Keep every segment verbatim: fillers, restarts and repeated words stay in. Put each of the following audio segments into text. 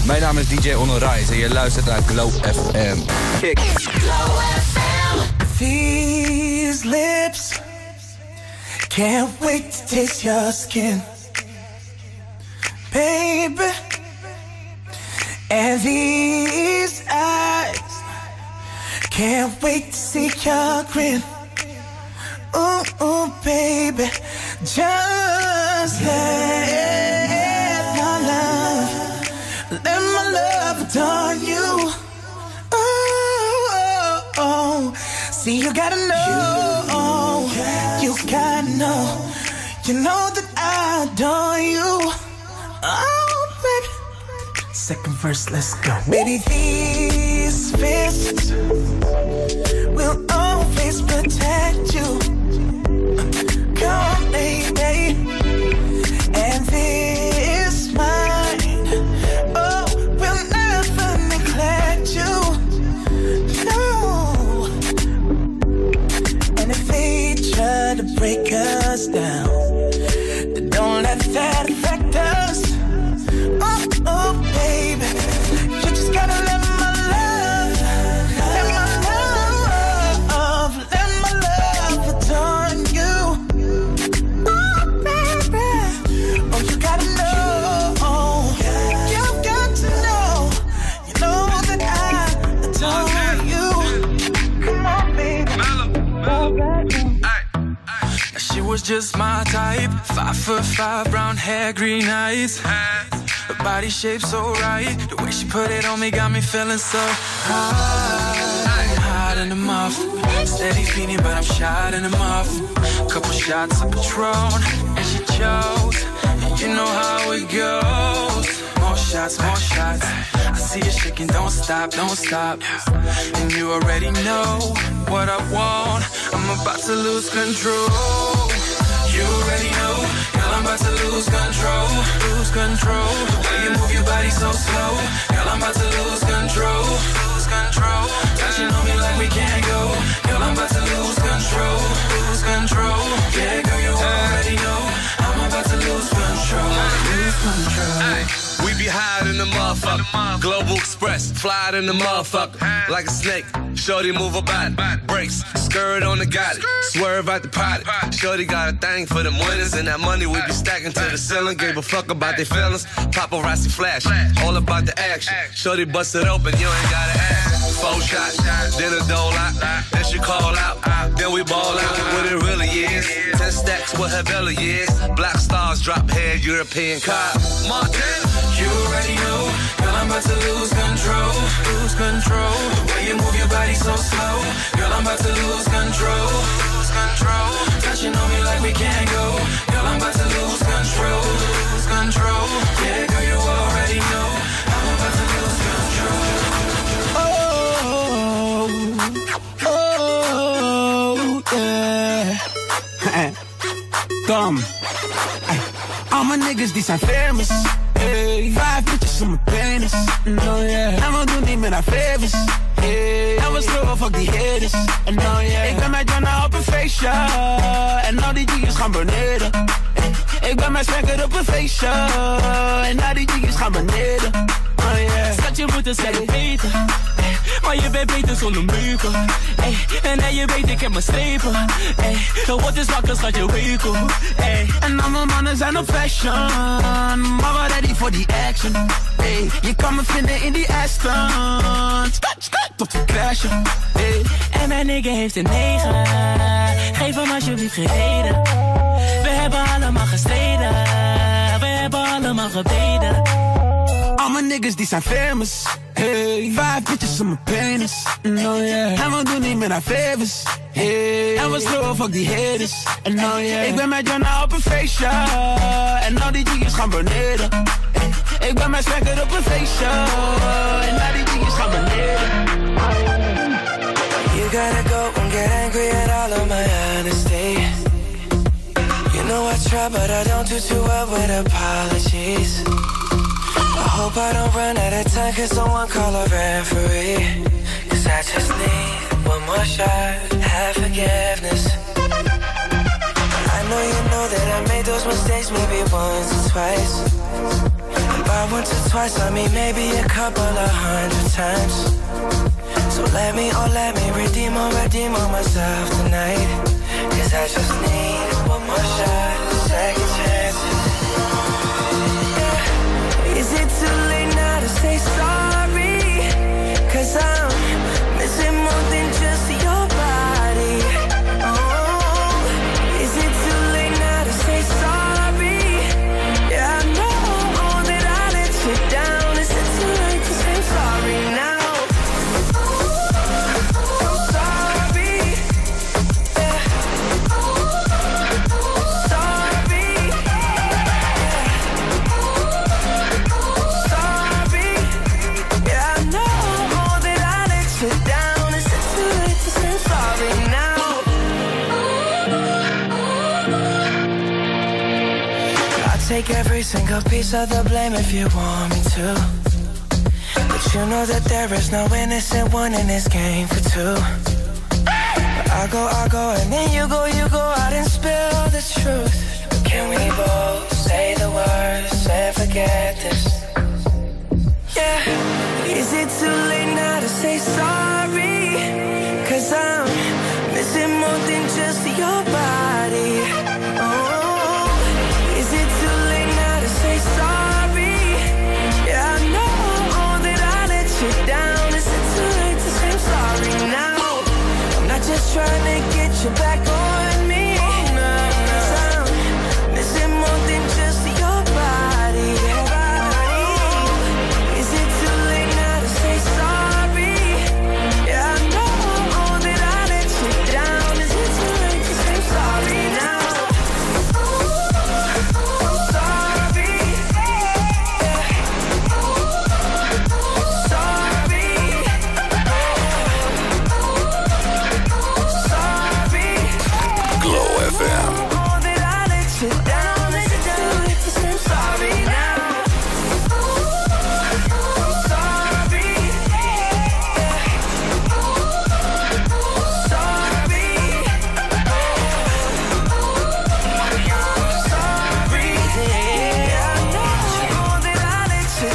Mijn naam is D J Onorize en je luistert naar Glow F M. Kick. Glow F M. These lips can't wait to taste your skin, baby. And these eyes can't wait to see your grin. Ooh, ooh, baby, just let my love, let my love adorn you. Oh, oh, oh. See, you gotta know, you, you gotta know, you know that I adore you. Oh, baby. Second verse, let's go. Baby, these fists will always protect you. Come on, baby. And this mind, oh, will never neglect you. No. And if they try to break us down, then don't let that affect us. Oh, oh, baby, you just gotta let my love, let my love, let my love adorn you. Oh, baby, oh, you gotta know, you got to know, you know that I adore you. Come on, baby. She was just my type, five foot five, brown hair, green eyes. Her body shape so right, the way she put it on me got me feeling so high, hot in the mouth. Steady feeding, but I'm shot in the mouth. Couple shots of Patron, and she chose. And you know how it goes. More shots, more shots. I see you shaking, don't stop, don't stop. And you already know what I want. I'm about to lose control. You already know, girl, I'm about to lose control, lose control. The way you move your body so slow, girl, I'm about to lose control, lose control. Touching on me like we can't go, girl, I'm about to lose control, lose control. Yeah, girl, you already know, I'm about to lose control, lose control. Ay, we be high in the motherfucker, Global Express, fly in the motherfucker, like a snake. Shorty move her body, brakes, skirt on the got it, swerve out the potty. Shorty got a thing for them winners, and that money we be stacking to the ceiling. Gave a fuck about their feelings, paparazzi flash, all about the action. Shorty bust it open, you ain't gotta ask. Four shots, then a dole out, then she call out, then we ball out. What it really is, ten stacks what her belly is. Black stars drop head, European car. Montana, you already know, girl, I'm about to lose control, lose control. The way you move your body so slow, girl, I'm about to lose control, lose control. Touching on me like we can't go, girl, I'm about to lose control, lose control. Yeah, girl, you already know, I'm about to lose control. Oh, oh, yeah. Come, all my niggas, die zijn famous. Hey, vijf bitches om mijn penis. No, yeah. En we doen niet meer naar favors. Hey, en we schreeuwen fuck die haters. No, yeah. Ik ben met Jonna op een feestje. En al die G's gaan beneden. Hey, ik ben met Spanker op een feestje. En al die G's gaan beneden. Oh, yeah. Schat, je moet het zelf weten. Maar je bent beter zonder meuken. Ey, en nee, je weet ik heb mijn strepen. Ey, de wordt is wakker, schat je wekel. Ey, en al mijn mannen zijn op fashion, maar we ready voor die action. Ey, je kan me vinden in die Aston. Skat, skat, tot we crashen. Ey, en mijn nigga heeft een negen. Geef hem alsjeblieft geen reden. We hebben allemaal gestreden. We hebben allemaal gebeden. Al mijn niggas die zijn famous. Hey, vijf bitches om mijn penis. No, yeah. En we doen niet meer naar favors. Hey, en we schreeuwen fuck die haters. No, yeah. Ik ben met Jonna op een feestje. En al die G's gaan beneden. Hey, ik ben met Spanker op een feestje. En al die G's gaan beneden. You gotta go and get angry at all of my honesty. You know I try but I don't do too well with apologies. I hope I don't run out of time, cause someone call a referee. Cause I just need one more shot, have forgiveness. I know you know that I made those mistakes maybe once or twice. I once or twice, I mean maybe a couple of hundred times. So let me, oh let me redeem or redeem on myself tonight. Cause I just need one more shot, second chance. Yeah. Is it too late now to say sorry? Cause I'm missing more than just your body. Oh, is it too late now to say sorry? Yeah, I know that I let you down. Is it too late to say sorry now? I'm sorry. Yeah. Sorry. Yeah. Sorry. Yeah, I know that I let you down. Is it too late to say sorry now? I'll take every single piece of the blame if you want me to. But you know that there is no innocent one in this game for two. But I go, I go, and then you go, you go out and spill the truth. But can we both say the words and forget this? Yeah. Is it too late now to say sorry? Cause I'm missing more than just your body. Oh, is it too late now to say sorry? Yeah, I know that I let you down. Is it too late to say I'm sorry now? I'm not just trying to get you back on me. Cause I'm missing more than just your body. Is it too late now to say sorry? Yeah, I know that I let you down. Is it too late to say sorry now? I'm sorry. Yeah. Sorry. Sorry. Glow F M. Oh, that I let you down. Is it too late to say sorry now? I'm sorry. Yeah. Sorry. Sorry. Yeah, I know that I let you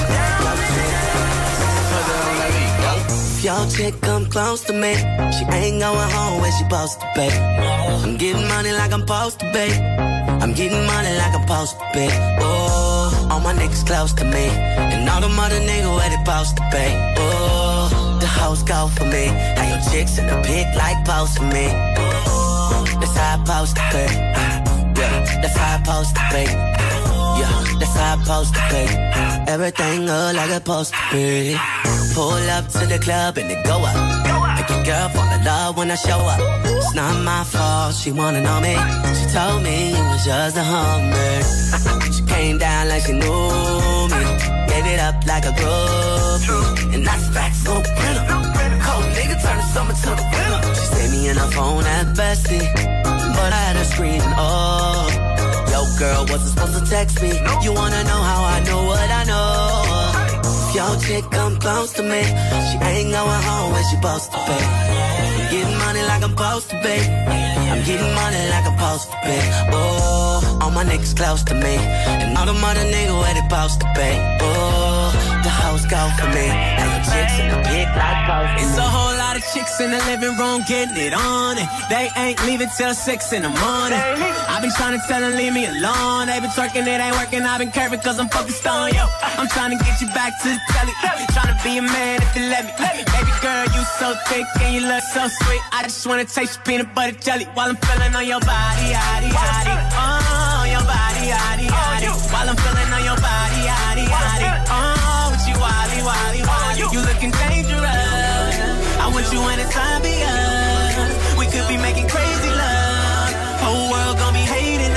down. If your chick come close to me, she ain't going home where she supposed to be. I'm getting money like I'm supposed to be. I'm getting money like I'm supposed to be. Oh, all my niggas close to me, and all the mother niggas where they supposed to be. Oh, the hoes go for me. How your chicks in the pic like post for me. Oh, that's how I supposed to be. Yeah, that's how I supposed to be. Yeah, that's how I supposed to be. Everything look like it's supposed to be. Pull up to the club and it go up. Make your girl fall in love when I show up. It's not my fault, she wanna know me. She told me it was just a hummer. She came down like she knew me. Gave it up like a groupie. And that's facts, no printer. Cold nigga turn the summer to the winter. She saved me in her phone at bestie, but I had her screaming, oh. Yo, girl, wasn't supposed to text me. You wanna know how I know what I know? If your chick come close to me, she ain't going home where she supposed to be. I'm getting money like I'm supposed to be. I'm getting money like I'm supposed to be. Oh, all my niggas close to me, and all the mother niggas where they supposed to be. Oh, the hoes go for me, and your chicks in the pic like post. It's a whole lot of chicks in the living room getting it on, and they ain't leaving till six in the morning. I've been trying to tell them leave me alone. They been twerking, it ain't working. I've been curving cause I'm focused on you. I'm trying to get you back to the telly. Trying to be a man if you let me. Baby girl, you so thick and you look so sweet. I just wanna taste your peanut butter jelly while I'm feeling on your body, yaddy, yaddy. Oh, your body, yaddy, yaddy. While I'm feeling on your body, yaddy, yaddy. Oh, with you, wally, wally, wally. You looking dangerous. I want you when it's time beyond. We could be making crazy love. Whole world gon' be hating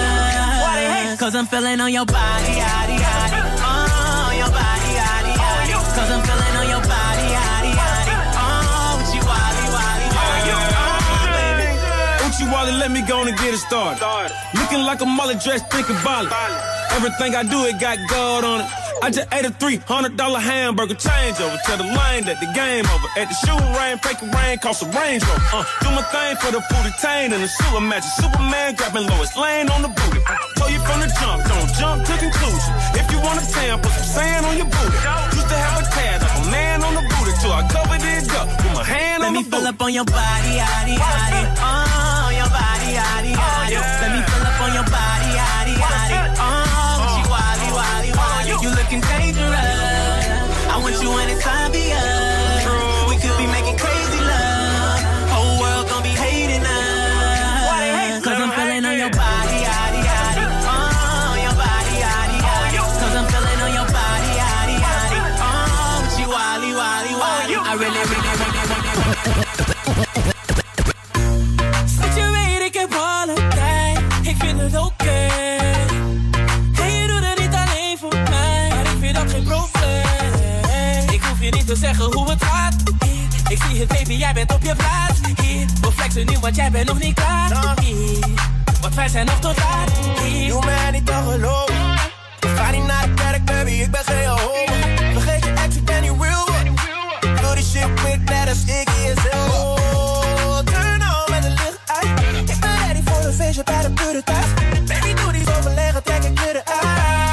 us. Cause I'm feeling on your body, yaddy, yaddy. Oh, your body, yaddy, yaddy. Cause I'm feeling on your body, yaddy, yaddy. Oh, with you, wally, wally, wally. Oh, baby. Uchi Wally, let me go and get it started. Looking like a mullet dress, thinking about it. Everything I do, it got gold on it. I just ate a three hundred dollar hamburger changeover. Tell the lane that the game over. At the shooting range, break a rain, cost a Range Rover. Uh, do my thing for the booty tain and the sewer matches. Superman grabbing Lois Lane on the booty. I told you from the jump, don't jump to conclusion. If you want a tan, put some sand on your booty. Used to have a tad of a man on the booty till I covered it up with my hand Let on the me booty. fill up on your body, yaddy, yaddy. Oh, your body, yaddy, yaddy. Let me fill up on your body, yaddy, yaddy. Oh, she wally, wally, wally. You looking dangerous. I want you when it's obvious. We could be making crazy love. Whole world gon' be hating us. Cause I'm feeling on your body, yaddy, yaddy. Oh, your body, yaddy, yaddy. Cause I'm feeling on your body, yaddy, yaddy. Oh, she wally, wally, wally. I really, really, really, really, really. Zet je weet, ik heb alle tijd. Ik vind het oké. Okay. En je doet het niet alleen voor mij. Maar ik vind dat geen probleem. Ik hoef je niet te zeggen hoe het gaat. Ik zie het baby, jij bent op je plaats. Hier, we flexen nu, want jij bent nog niet klaar. Hier, want wij zijn nog tot laat. Hier, doe mij niet te geloven. Ik ga niet naar de kerk, baby, ik ben geen Jehovah. Vergeet je ex, ik ben niet real. Doe die shit quick, net als Iggy en Zilver. Oh, turn on met de licht uit. Ik ben ready voor een feestje bij de pure thuis. Baby, doe die overleggen, trek ik weer eruit.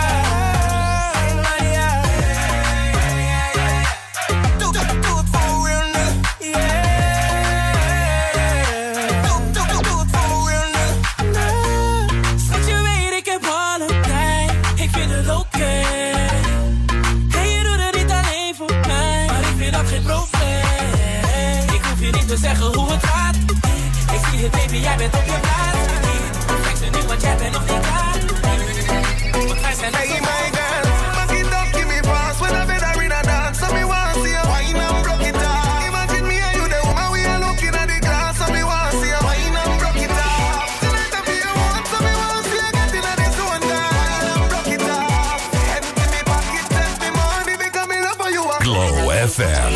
te zeggen hoe het gaat. Ik zie het baby, jij bent op je plaats. Perfect nu, want jij bent nog niet klaar. Want wij zijn nog hey, my girl, back it up, give me pass. When I bed, I read a dance, so me want to see you wine and broke it off. Imagine me and you, the woman, we are looking at the glass, so me want to see you wine and broke it off. Tonight I feel you want, so me want to see you get in the zone, girl. Wine and broke it off. Empty me pocket, test me money, because me love for you. Glow F M.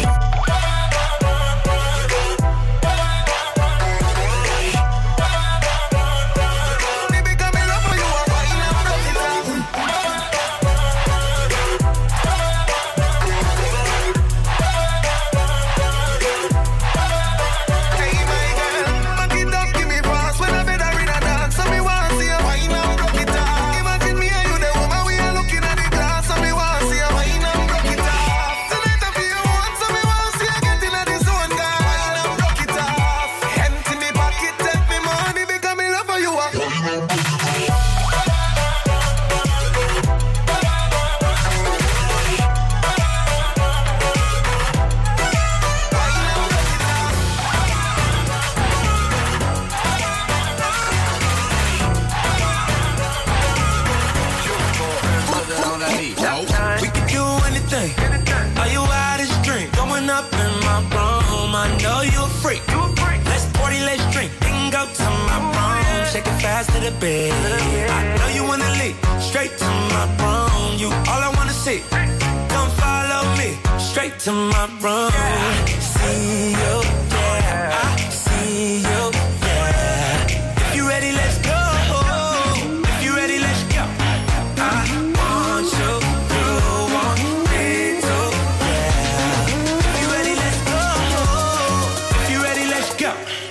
To the bed. I know you wanna leave straight to my room. You all I wanna see. Come follow me straight to my room. See you, yeah. I see you, yeah. If you ready, let's go. If you ready, let's go. I want you, you want me too, yeah. If you ready, let's go. If you ready, let's go.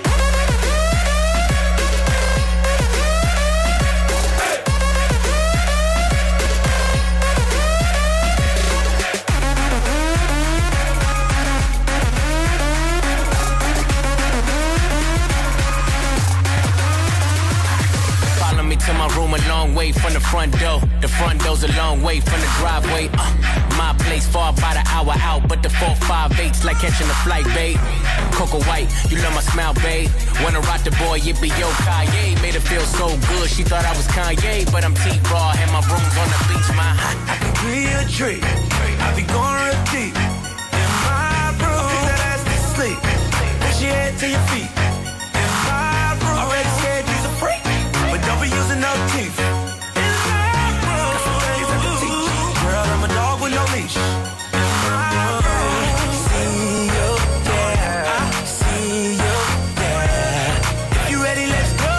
To my room a long way from the front door. The front door's a long way from the driveway. Uh, my place far by the hour out, but the four five eight's like catching a flight, babe. Coco White, you love my smile, babe. Wanna rock the boy, it be yo Kanye. Made her feel so good, she thought I was Kanye, but I'm T-Raw and my room's on the beach, my hot. I can be a treat. I be going real deep in my room. Put that ass to sleep. Push your head to your feet. In my room, already scared you's a freak. But don't be using no teeth. In my room, got some things I can teach. Girl, I'm a dog with no leash. In my room, see you, yeah. I see you, yeah. If you ready, let's go.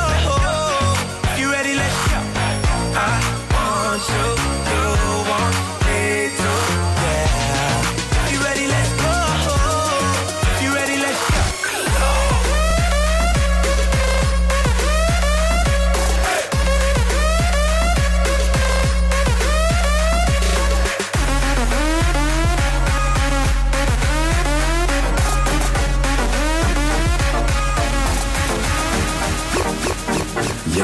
If you ready, let's go. I want you, you want me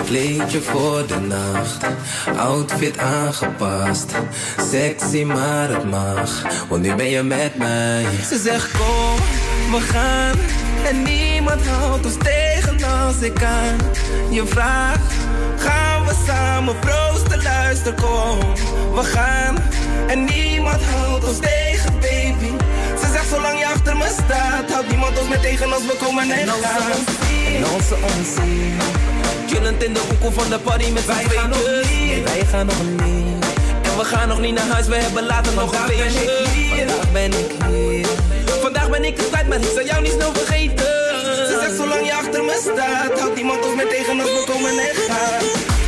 kleedje voor de nacht, outfit aangepast. Sexy maar het mag, want nu ben je met mij. Ze zegt kom, we gaan. En niemand houdt ons tegen als ik kan. Je vraagt, gaan we samen proosten, luister kom. We gaan, en niemand houdt ons tegen baby. Ze zegt zolang je achter me staat, houdt niemand ons meer tegen als we komen en gaan. En onze onzin, chillend in de hoeken van de party met wij gaan nog niet. Wij gaan nog niet. En we gaan nog niet naar huis, we hebben later nog een feestje. Vandaag ben ik hier. Vandaag ben ik het kwijt, maar ik zal jou niet snel vergeten. Ze zegt zolang je achter me staat, houdt niemand ons meer tegen als we komen en gaan.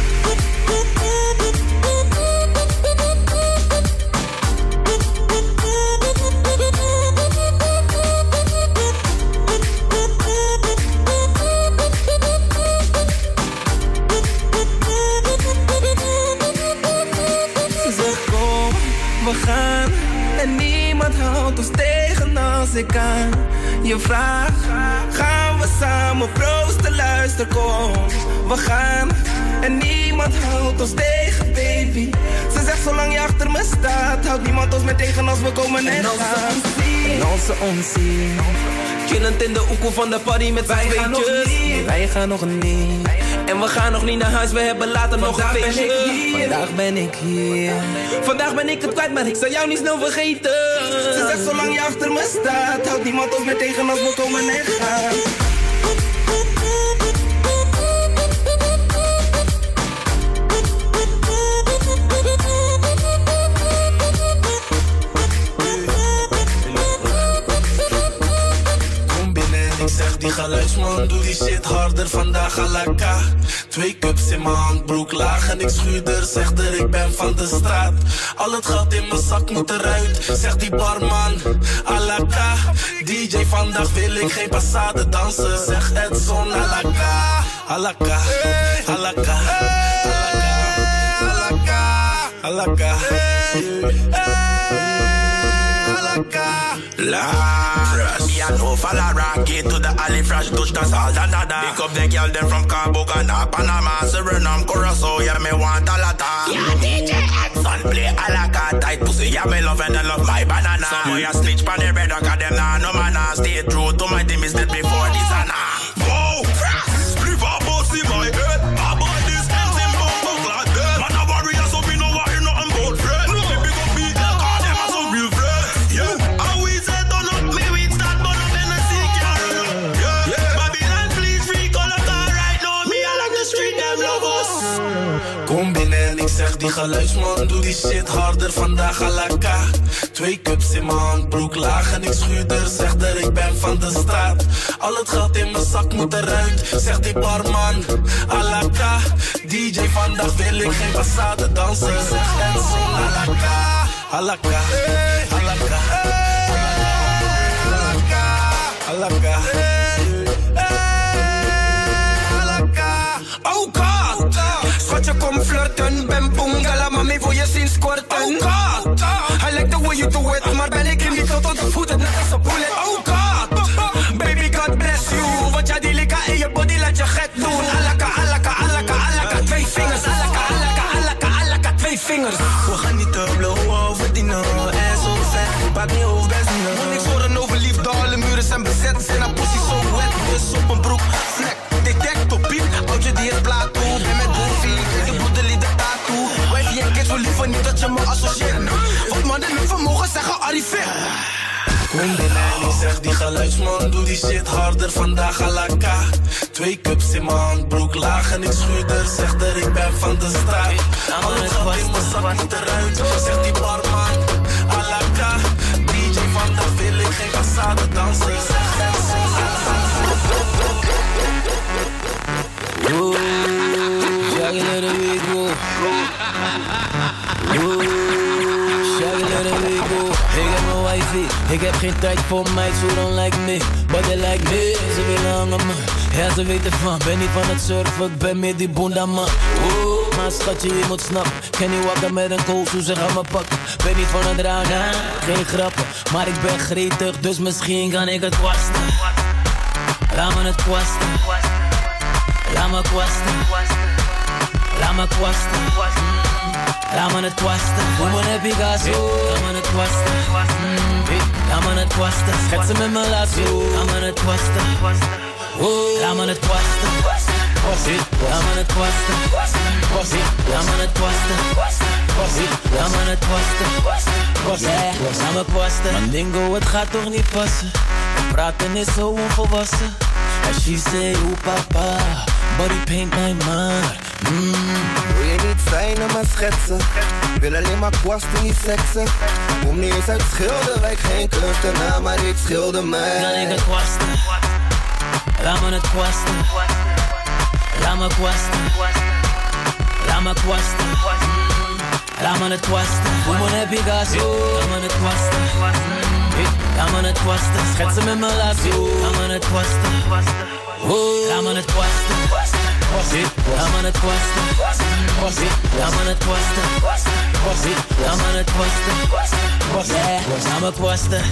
We gaan, en niemand houdt ons tegen als ik kan. Je vraagt, gaan we samen proosten, luister kom. We gaan, en niemand houdt ons tegen baby. Ze zegt zolang je achter me staat, houdt niemand ons meer tegen als we komen en gaan. En onze onzin, chillend in de oekel van de party met wij gaan nog niet. Wij gaan nog niet. En we gaan nog niet naar huis, we hebben later nog een feestje. Vandaag ben ik hier. Vandaag ben ik het kwijt, maar ik zal jou niet snel vergeten. Ze zegt zolang je achter me staat, houdt niemand ons meer tegen als we komen en gaan. Die geluidsman, doe die shit harder, vandaag à la ka. Twee cups in mijn handbroek, laag en ik schuurder. Zeg er, ik ben van de straat. Al het geld in mijn zak moet eruit, zegt die barman, à la ka. D J, vandaag wil ik geen passade dansen, zeg Edson, à la ka. À la ka, à la ka, à la ka, à la ka, La fresh, me and no fall around. Get to the alley fresh, touch the salt and nada. Pick up the girl them from Cabo Cana, Panama, Suriname, Curacao. Yeah, me want a lot of. Yeah, D J Edson play a la carte, tight pussy. Yeah, me love and I love my banana. Some boy a snitch pon the bed, cause them nah no man. Stay true to my team is dead before this and ah. Whoa, fresh, split up bossy my head. I buy this else in bumbo like that. Man a warrior, so we know what you know I'm bold friend. No. Big up beat, cause them are so real friends. Yeah. Kom binnen en ik zeg die geluidsman, doe die shit harder, vandaag à la ka. Twee cups in mijn handbroek, laag en ik schuurder. Zeg er, ik ben van de straat. Al het geld in mijn zak moet eruit, zegt die barman, à la ka. D J, vandaag wil ik geen passade dansen, zeg Edson, à la ka. À la ka, à la ka, à la ka, oh God! Schatje, kom flirten, ben boongala, mami, wil je zien squirten? Oh God! I like the way you do it, maar ben ik in die tot de voeten, net als een bullet. Oh God! Baby, God bless you, want jij die lika in je body laat je gek doen. Alaka, alaka, alaka, alaka, twee vingers. Alaka, alaka, alaka, alaka, twee vingers. We gaan niet te blowen over die no, en zo vet, pak niet over benzine. Niks horen over liefde, alle muren zijn bezet, zijn haar pussy zo wet, dus op een broek, vlek. Detect op piep, oudje die het plaat toe. Ben met Boofie, de broeder liet de tattoo. Wijfie en kids wil liever niet dat je me associeert. Wat mannen met vermogen zeggen arriveer. Kom binnen en ik zeg die geluidsman, doe die shit harder, vandaag à la ka. Twee cups in mijn handbroek, laag en ik schuurder. Zeg er, ik ben van de straat. Al het geld in mijn zak moet eruit, zegt die barman, à la ka. D J, vandaag wil ik geen passade dansen, zeg Edson, à la ka. Oeh, shaggy let it be go. Oeh, shaggy let it be go. Ik heb mijn wifey, ik heb geen tijd voor meid, so don't like me, but they like me. Ze willen hangen man, ja ze weten van, ben niet van het surfen, ik ben meer die bunda man. Oeh, maar schatje je moet snappen, ken niet wakker met een kool, zo ze gaan me pakken. Ben niet van het dragen, geen grappen, maar ik ben gretig, dus misschien kan ik het kwasten. Laat me het kwasten. Laat me kwasten. La me quasta, la me het quasta. Woman heb ik gas, la me het quasta. La me het quasta, schat ze met me lasso. La me het quasta, la me het quasta. La me het quasta, la me het quasta. La me het quasta, yeah, la me quasta. Mandingo, het gaat toch niet passen. Praten is zo onvolwassen. And she say, oeh papa, body paint mijn maar. Mm. Wil je niet zijn maar schetsen? Wil alleen maar kwasten, niet seksen. Kom niet eens uit Schilderwijk, geen kluchternaam, maar ik schilder mij. Dan ik het kwasten, laat me het kwasten. Laat me kwasten, laat me kwasten. Laat me het kwasten, woman heb ik gas, laat me het kwasten. Laat me het kwasten, schat ze met me lasso. Laat me het kwasten, laat me het kwasten. Laat me het kwasten, laat me het kwasten. Laat me het kwasten, yeah, laat me kwasten.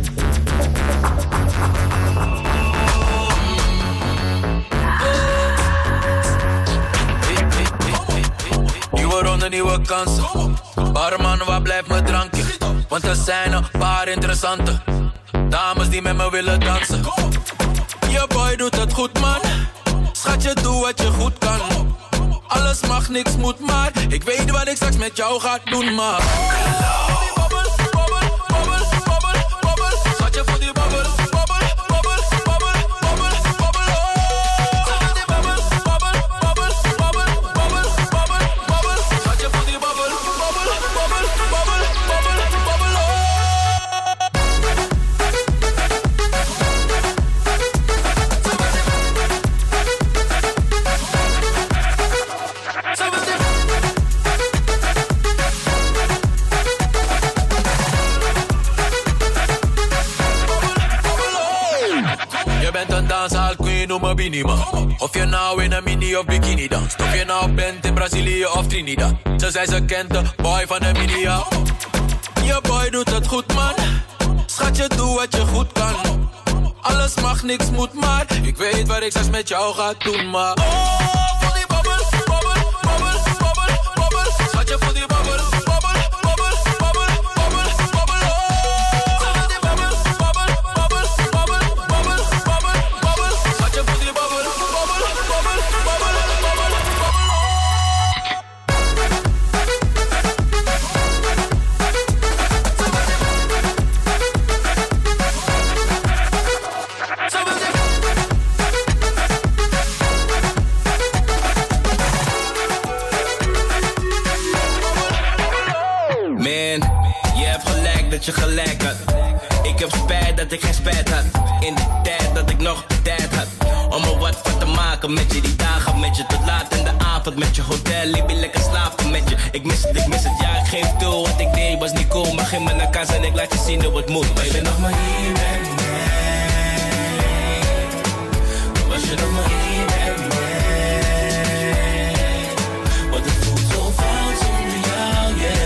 Nieuwe ronde, nieuwe kansen. Barman, waar blijft mijn drankje? Want er zijn een paar interessante dames die met me willen dansen. Je boy doet het goed man. Schatje, doe wat je goed kan. Alles mag, niks moet maar. Ik weet wat ik straks met jou ga doen, maar babbel, babbel, babbel, babbel, babbel. Schatje, voor die babbel, babbel, babbel, babbel, babbel, babbel. Schatje, babbel, babbel, babbel, babbel, babbel, babbel, babbel. Schatje, voor die babbel, babbel, babbel, babbel, babbel, babbel. Je bent een danshal queen, noem me Binima. Of je nou in een mini of bikini danst. Of je nou bent in Brazilië of Trinidad. Ze zei ze kent de boy van de media. Je boy doet het goed man. Schatje, doe wat je goed kan. Alles mag, niks moet maar. Ik weet wat ik straks met jou ga doen, maar oh, voor die babbel, babbel, babbel, babbel, babbel. Schatje, voor die babbel, babbel, babbel, babbel, babbel, babbel. Schatje, die babbel, babbel, babbel, babbel, babbel, babbel, babbel. Schatje, voor die babbel, babbel, babbel, babbel, babbel, babbel. Dat je gelijk had. Ik heb spijt dat ik geen spijt had. In de tijd dat ik nog tijd had om er wat van te maken met je. Die dagen met je tot laat in de avond met je. Hotel, liep lekker slapen met je. Ik mis het, ik mis het, ja ik geef toe. Wat ik deed was niet cool, maar geef me een kans en ik laat je zien hoe het moet. Maar je bent nog maar hier met mij. Was je nog maar hier met mij. Want het voelt zo fout zonder jou, yeah.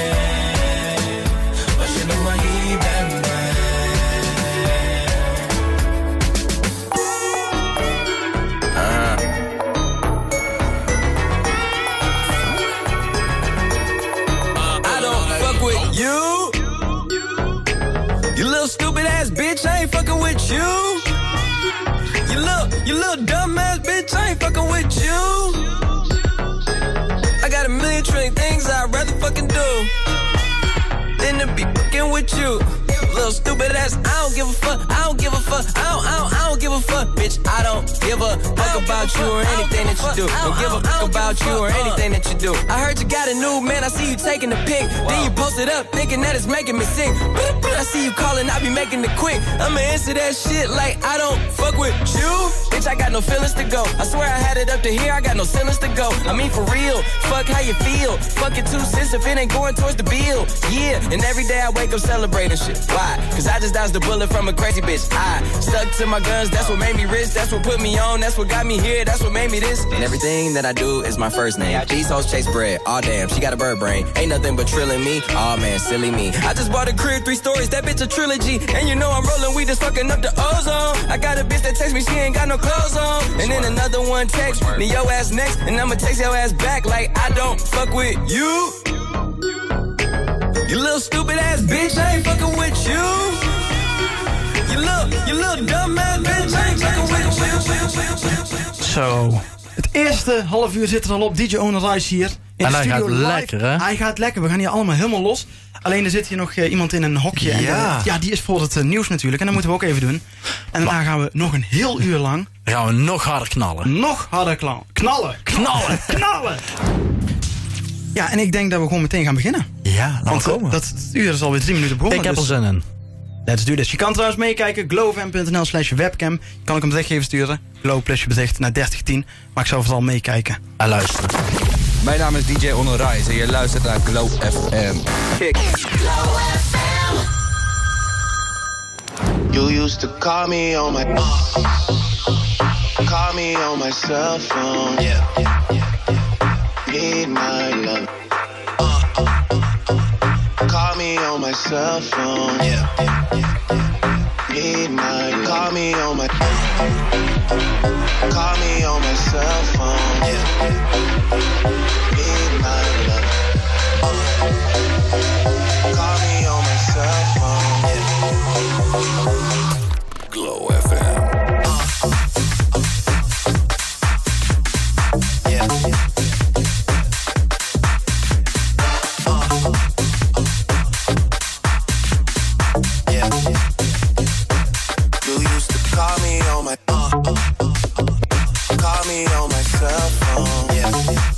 Bitch, I ain't fucking with you. You little, you little dumbass bitch, I ain't fucking with you. I got a million trillion things I'd rather fucking do than to be fucking with you. Little stupid ass, I don't give a fuck, I don't give a fuck, I don't, I don't, I don't give a fuck, bitch, I don't give a fuck about you or anything that you do. Don't give a fuck about you or anything that you do. I heard you got a new man, I see you taking the pic, then you post it up thinking that it's making me sick. I see you calling, I be making it quick. I'ma answer that shit like I don't fuck with you. Bitch, I got no feelings to go. I swear I had it up to here, I got no ceilings to go. I mean for real, fuck how you feel. Fuck it two cents if it ain't going towards the bill. Yeah, and every day I wake up celebrating shit. Why? Why? Cause I just dodged the bullet from a crazy bitch. I stuck to my guns, that's what made me rich. That's what put me on, that's what got me here. That's what made me this. And everything that I do is my first name. These hoes chase bread, aw damn, she got a bird brain. Ain't nothing but trilling me, aw man, silly me. I just bought a crib, three stories, that bitch a trilogy. And you know I'm rolling, we just fucking up the ozone. I got a bitch that text me, she ain't got no clothes on. And then another one text me, your ass next. And I'ma text your ass back like I don't fuck with you. You little stupid ass bitch, I ain't fucking with you. You little, you little dumb ass bitch, I ain't fucking with you. Zo. Het eerste half uur zit er al op. D J Owner Rice hier. In en de hij studio gaat live. lekker, hè? Hij gaat lekker. We gaan hier allemaal helemaal los. Alleen er zit hier nog uh, iemand in een hokje. En, ja. Uh, ja, die is voor het uh, nieuws natuurlijk. En dat moeten we ook even doen. En daarna gaan we nog een heel uur lang... Dan gaan we nog harder knallen. Nog harder knallen. Knallen. Knallen. Knallen. Ja, en ik denk dat we gewoon meteen gaan beginnen. Ja, laten we komen. Dat, dat uur is alweer drie minuten begonnen. Ik heb dus er zin in. Let's do this. Je kan trouwens meekijken. glowfm.nl slash webcam. Je kan ook een bericht even sturen. Glow plus je bericht naar dertig tien. Maar ik zou vooral meekijken. En luisteren. Mijn naam is D J Onno Rise en je luistert naar Glow F M. Kick. Glow F M. You used to call me on my call me on my cell phone. Yeah, yeah, yeah. Need my love. Call me on my cell phone. Yeah, yeah, yeah. Need my love. Call me on my call me on my cell phone. Yeah, yeah. Need my love. Call me on my cell phone. Yeah. Glow F M. Yeah. Yeah. You used to call me on my call me on my cell phone. Yeah.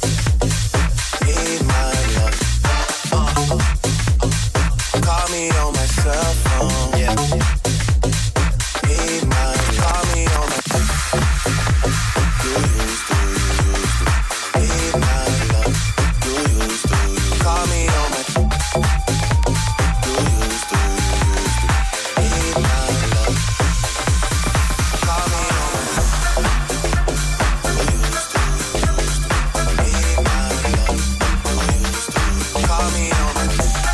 Need my love. Call me on my cell phone. Yeah. Need my call me on my you used to you used to need my love. You used to you call me on my you used to you used to need my love. Call me on my you used to you used to need my love. You used to call me on my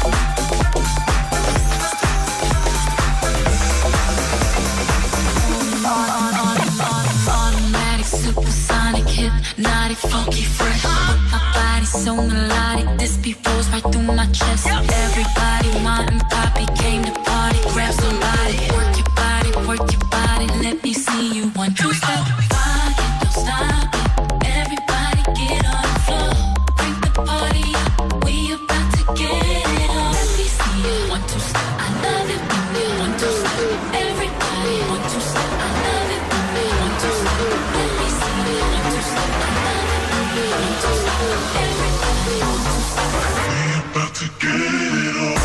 Automatic, supersonic, hypnotic, funky, fresh. My body so melodic, this beat rolls right through my chest. Everybody wantin' poppy, came to party, grab somebody, work your body, work your body, let me see you one two step. Rock it, don't stop it. Everybody get on the floor, bring the party up. We about to get it on. Let me see you one two step. I love it when you one two step. Everybody one two step. I love it when you one two step. Let me see you one two step. I love it when you one two step. Everybody one two step. We about to get it on.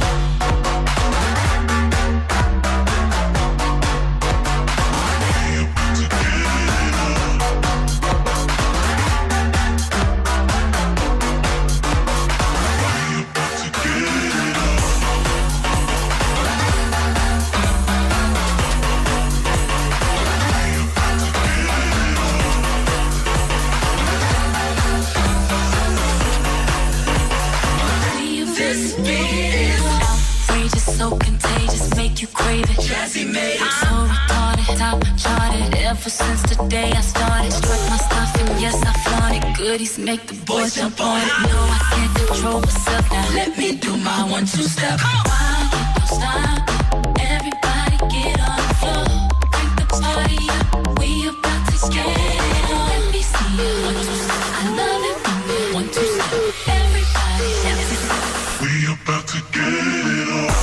This beat is outrageous, so contagious, make you crave it. Jazzy made it. So retarded, top charted. Ever since the day I started, struck my stuff and yes I flaunt it. Goodies make the boys jump on it. No, I can't control myself now. Let me do my one two step. Rock it, don't stop it. Everybody get on the floor, bring the party up. We about to get it on. Let me see you one two step. I love it when you one two step. Everybody, everybody. We about to get it on.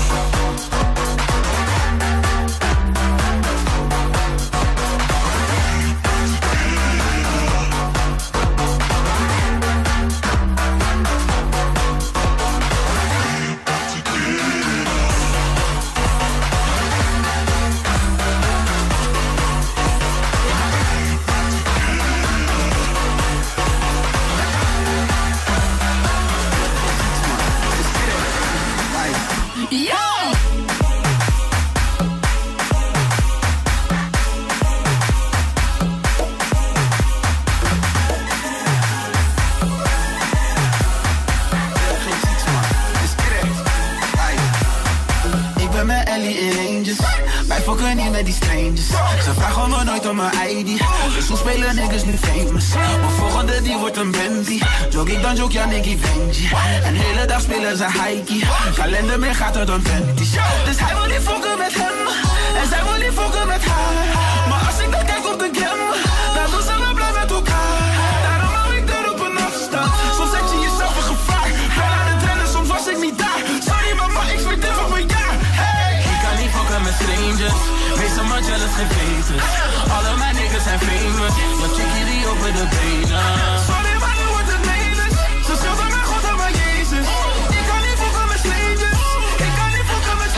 ben met Ellie in Rangers. Wij fokken niet met die strangers. Ze vragen me nooit om mijn I D. Dus hoe spelen niggas nu famous? Mijn volgende die wordt een Bentley. Joke ik dan joke, ja Nicky Benji. En de hele dag spelen ze hikey. Kalender meer gaat er dan twenties. Dus hij wil niet fokken met hem. En zij wil niet fokken met haar. Maar als ik dan kijk op de gam, dan doen ze wel blij met elkaar. Daarom hou ik er op een afstand. Soms zet je jezelf in gevaar. Ben aan het rennen, soms was ik niet daar. Sorry mama, ik zweer dit van mijn jaar. Hey. Ik kan niet fokken met strangers. Wees een man jealous, geen veters. Alle mijn niggas zijn famous. Maar chickie die open de benen. Sorry maar nu wordt het menens. Ze schilderen mijn God en mijn Jezus. Ik kan niet fokken met strangers. Ik kan niet fokken met...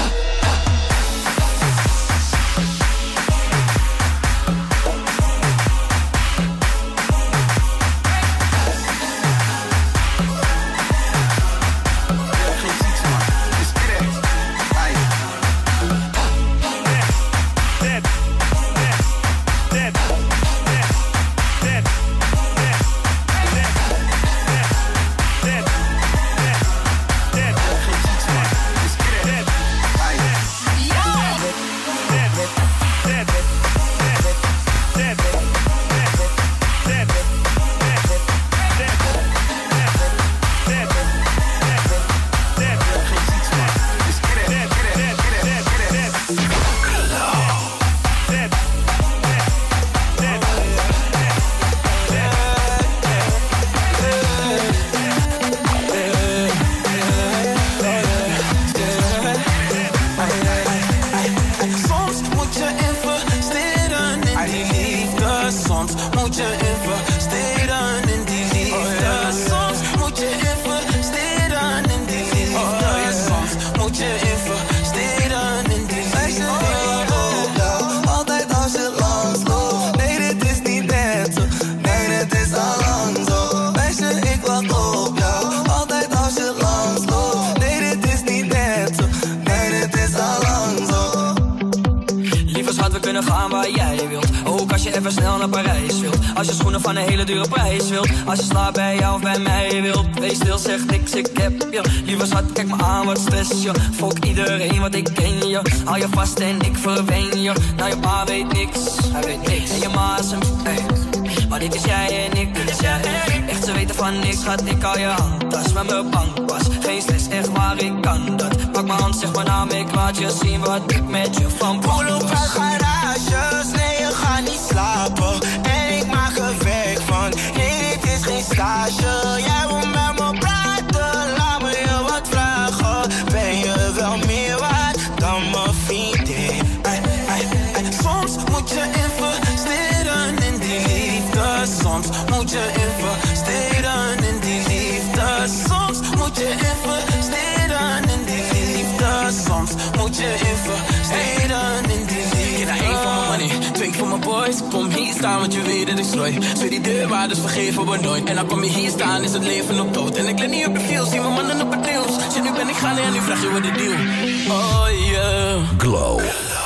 Even snel naar Parijs wilt. Als je schoenen van een hele dure prijs wilt. Als je slaap bij jou of bij mij wilt. Wees stil, zeg niks, ik heb je. Liever schat, kijk me aan, wat stress je. Fok iedereen, wat ik ken je. Hou je vast en ik verwen je. Nou je pa weet niks, hij weet niks. En je ma is een ey. Maar dit is jij en ik, dit is jij en ik. Echt, ze weten van niks, schat, ik hou je handtas met mijn bankpas. Geen stress, echt waar, ik kan dat. Pak mijn hand, zeg maar naam, ik laat je zien wat ik met je van plan was. Polo garages, nee je gaat niet slapen. En ik maak er werk van. Nee, dit is geen stage. Jij wil met me praten, laat me je wat vragen. Ben je wel meer waard dan mijn vriendin? Ay, ay, ay. Soms moet je investeren in die liefde. Soms moet je investeren in die liefde. Soms moet je investeren in die liefde. Soms moet je investeren in die liefde. Ja, één van mijn money, twee van mijn boys. Kom hier staan, want je weet dat ik strooi. Zweer die deurwaarders vergeven we nooit. En dan kom je hier staan, is het leven op dood. En ik let niet op de field, zie mijn mannen op het nieuws. Shit, nu ben ik gaande en nu vraag je wat de deal. Oh yeah. Glow.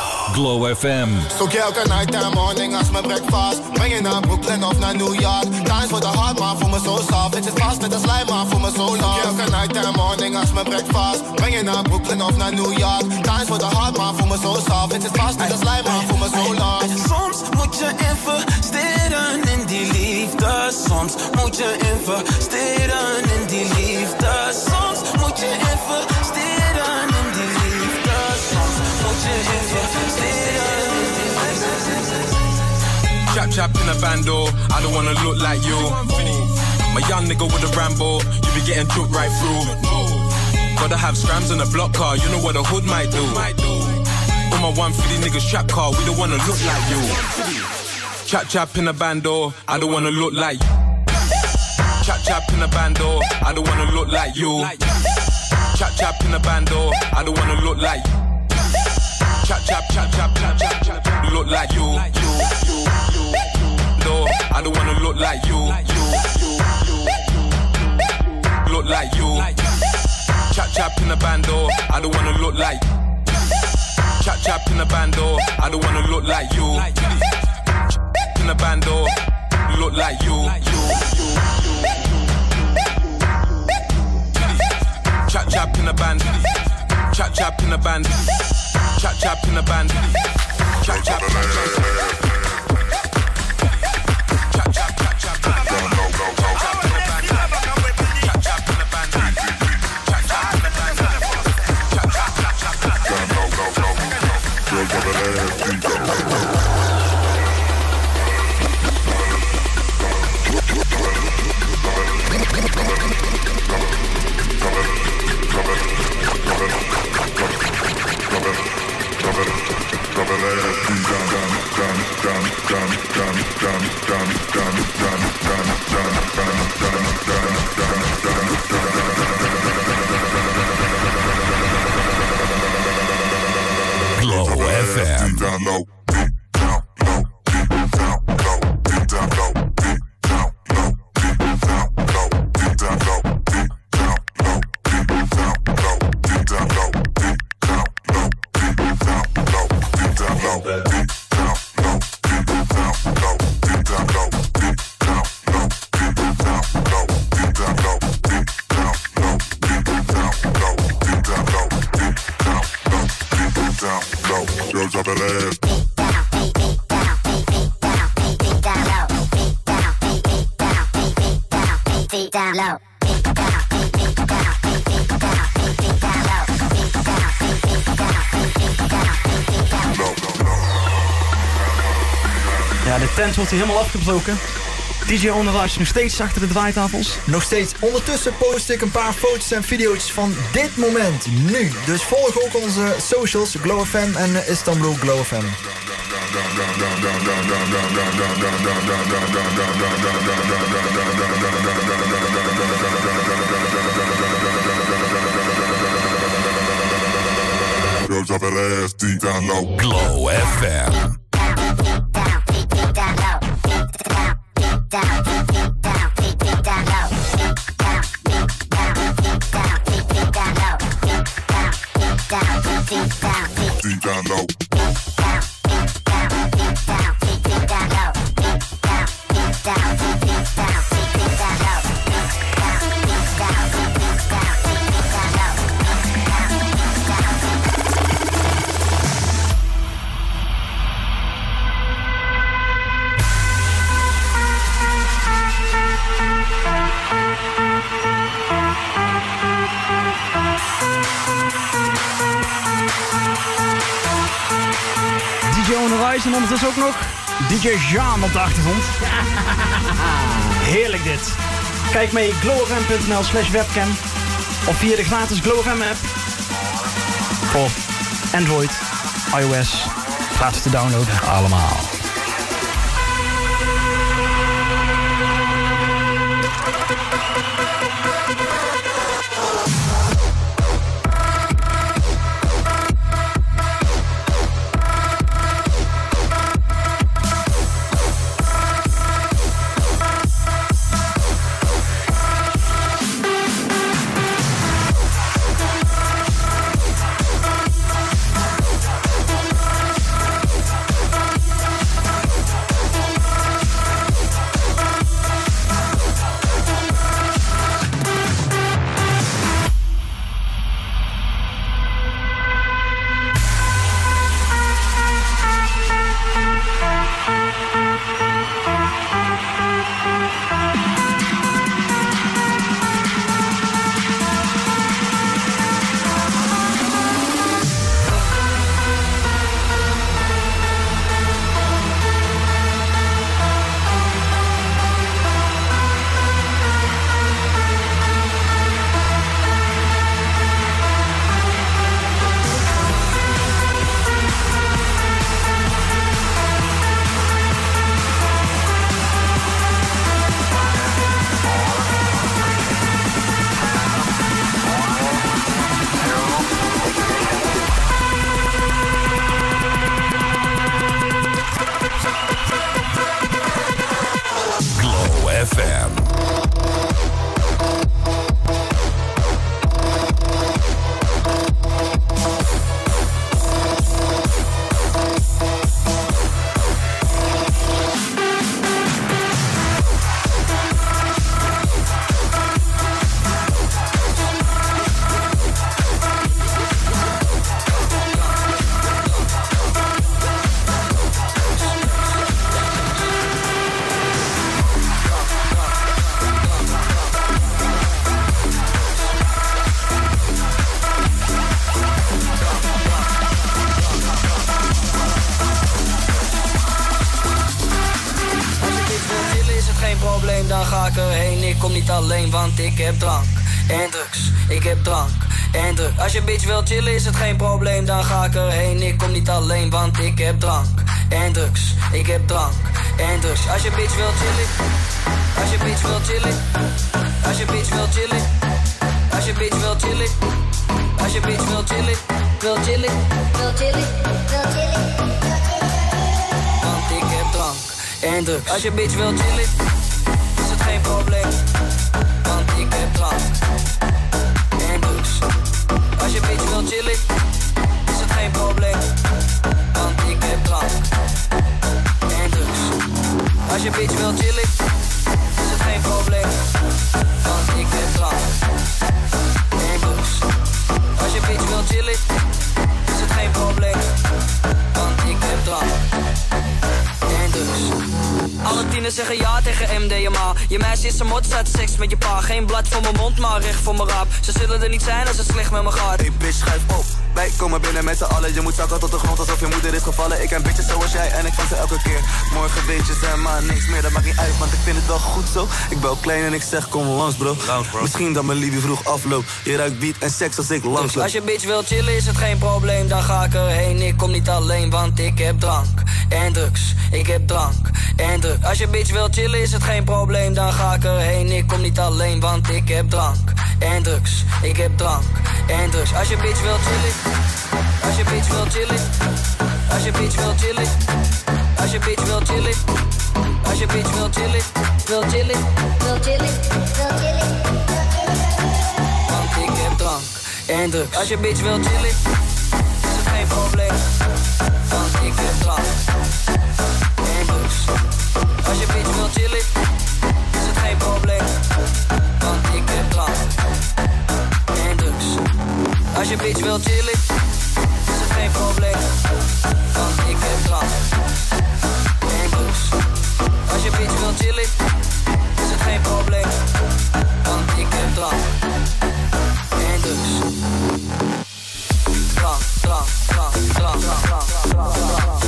Glow F M. Zoek je elke night and morning als mijn breakfast. Breng je naar Brooklyn of naar New York. Dance voor de hard, maar voor me zo soft. Het is vast met een slijm, maar voor me zo lang. Zoek je elke night and morning als mijn breakfast. Breng je naar Brooklyn of naar New York. Dance voor de hard, maar voor me zo soft. Het is vast met een slijm, maar voor me zo lang. Soms moet je investeren in die liefde. Soms moet je investeren in die liefde. Soms moet je investeren in die liefde. Soms moet je investeren in die liefde. Chap chap in a bando, I don't wanna look like you. My young nigga with a Rambo, you be getting took right through. Gotta have scrams in a block car, you know what a hood might do. On my one fifty niggas trap car, we don't wanna look like you. Chap chap in a bando, I don't wanna look like you. Chap chap in a bando, I don't wanna look like you. Chap chap in a bando, I don't wanna look like you. Chap chap chap chap chap chap chap, look like you. You you you no, I don't wanna look like you. You you you look like you. Chap chap in a bando, I don't wanna look like. Chap chap in a bando, I don't wanna look like you. In a bando, look like you. You you you. Chap chap in a band, chap chap in a band. Chap chap in the band. Chap chap chap chap. Glow F M. Ja, de tent wordt hier helemaal afgebroken. D J Onerice is nog steeds achter de draaitafels. Nog steeds. Ondertussen post ik een paar foto's en video's van dit moment, nu. Dus volg ook onze socials, Glow F M en uh, Istanbul Glow F M. Glow F M. Deep down low. D J Onerice en ondertussen ook nog D J Jean op de achtergrond. Heerlijk dit. Kijk mee glowfm.nl slash webcam of via de gratis Glow F M app voor Android, iOS, gratis te downloaden. Allemaal. ga ik erheen. Ik kom niet alleen, want ik heb drank en drugs. Ik heb drank en drugs. Als je bitch wil chillen is het geen probleem, dan ga ik erheen. Ik kom niet alleen, want ik heb drank en drugs. Ik heb drank en drugs. Als je bitch wil chillen, als je bitch wil chillen, als je bitch wil chillen, als je bitch wil chillen, als je bitch wil chillen, wil chillen, wil chillen, wil chillen. Want ik heb drank en drugs. Als je bitch wil chillen, is het geen probleem. Want ik heb drank en drugs. Als je bitch wil chillen, is het geen probleem. Want ik heb drank en drugs. Als je bitch wil chillen, is het geen probleem. Want ik heb drank en drugs. Als je bitch wil chillen, is het geen probleem. Want ik heb drank en drugs. Alle tieners zeggen ja tegen M D M A. Je meisje is een mot, staat seks met je pa. Geen blad voor mijn mond, maar recht voor mijn raap. Ze zullen er niet zijn als het slecht met me gaat. Hey bitch, schuif op. Wij komen binnen met z'n allen. Je moet zakken tot de grond alsof je moeder is gevallen. Ik ken bitches zoals jij en ik vang ze elke keer. Morgen weet je zijn maar niks meer, dat maakt niet uit, want ik vind het wel goed zo. Ik bel klein en ik zeg kom langs bro, langs, bro. Misschien dat mijn liefde vroeg afloopt. Je ruikt beat en seks als ik langs loop. Als je bitch wil chillen is het geen probleem, dan ga ik erheen. Ik kom niet alleen, want ik heb drank en drugs. Ik heb drank en drugs. Als je bitch wil chillen is het geen probleem, dan ga ik erheen. Ik kom niet alleen, want ik heb drank en drugs. Ik heb drank en drugs. Als je bitch wil chillen, als je bitch wil chillen, als je bitch wil chillen, als je bitch wil chillen, als je bitch wil chillen, wil chillen, wil chillen, wil chillen. Want ik heb drank en drugs. Als je bitch wil chillen, is het geen probleem. Want ik heb drank en drugs. Als je bitch wil chillen, is het geen probleem. Want ik heb drank en drugs. Als je bitch wil chillen, is het geen probleem. Want ik heb drank en drugs. Als je bitch wil chillen, is het geen probleem. Want ik heb drank en drugs. Drank, drank, drank, drank, drank, drank, drank, drank.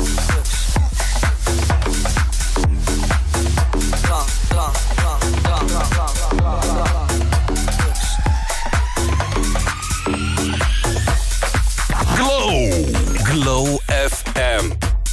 Drank, drank, drank, drank, drank, drank, drank. Glow, Glow F M.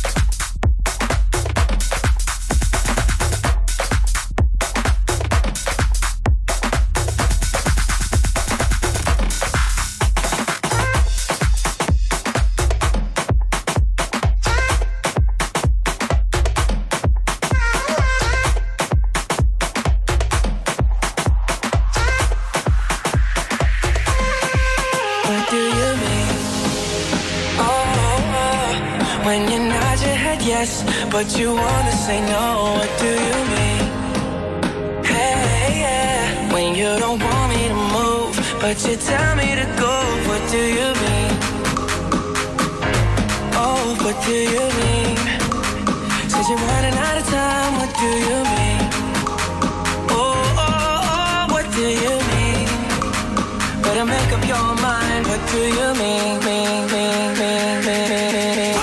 But you wanna say no, what do you mean? Hey, yeah. When you don't want me to move, but you tell me to go, what do you mean? Oh, what do you mean? Said you're running out of time, what do you mean? Oh, oh, oh, what do you mean? Better make up your mind, what do you mean, mean, mean, mean, mean, mean?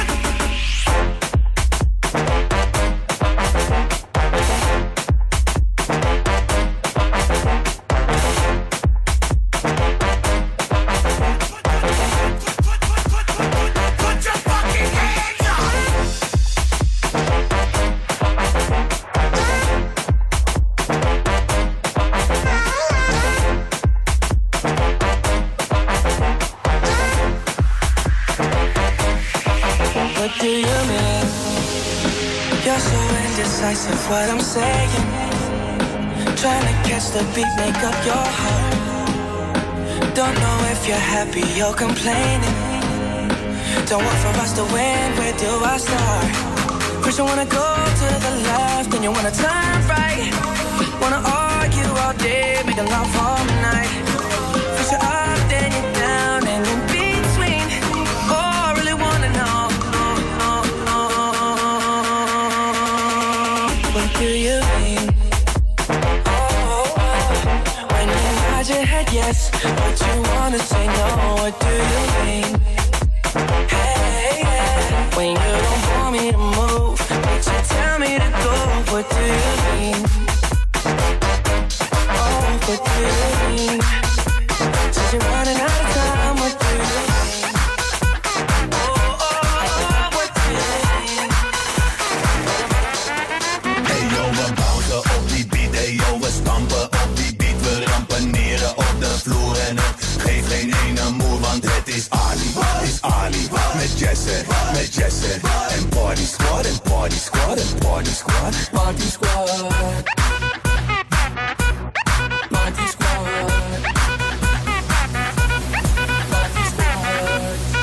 What I'm saying, trying to catch the beat, make up your heart. Don't know if you're happy or complaining. Don't want for us to win, where do I start? First you wanna go to the left, then you wanna turn right. Wanna argue all day, make love all night. First you're up, then you're down, and in between. Oh, I really wanna know. What do you mean? Oh, oh, oh. When you nod your head yes, but you wanna say no, what do you mean? Hey, yeah. When you don't want me to move, but you tell me to go, what do you mean? Jesse, met Jesse. En party squad, en party squad, en party squad. Party squad. Party squad. Party squad.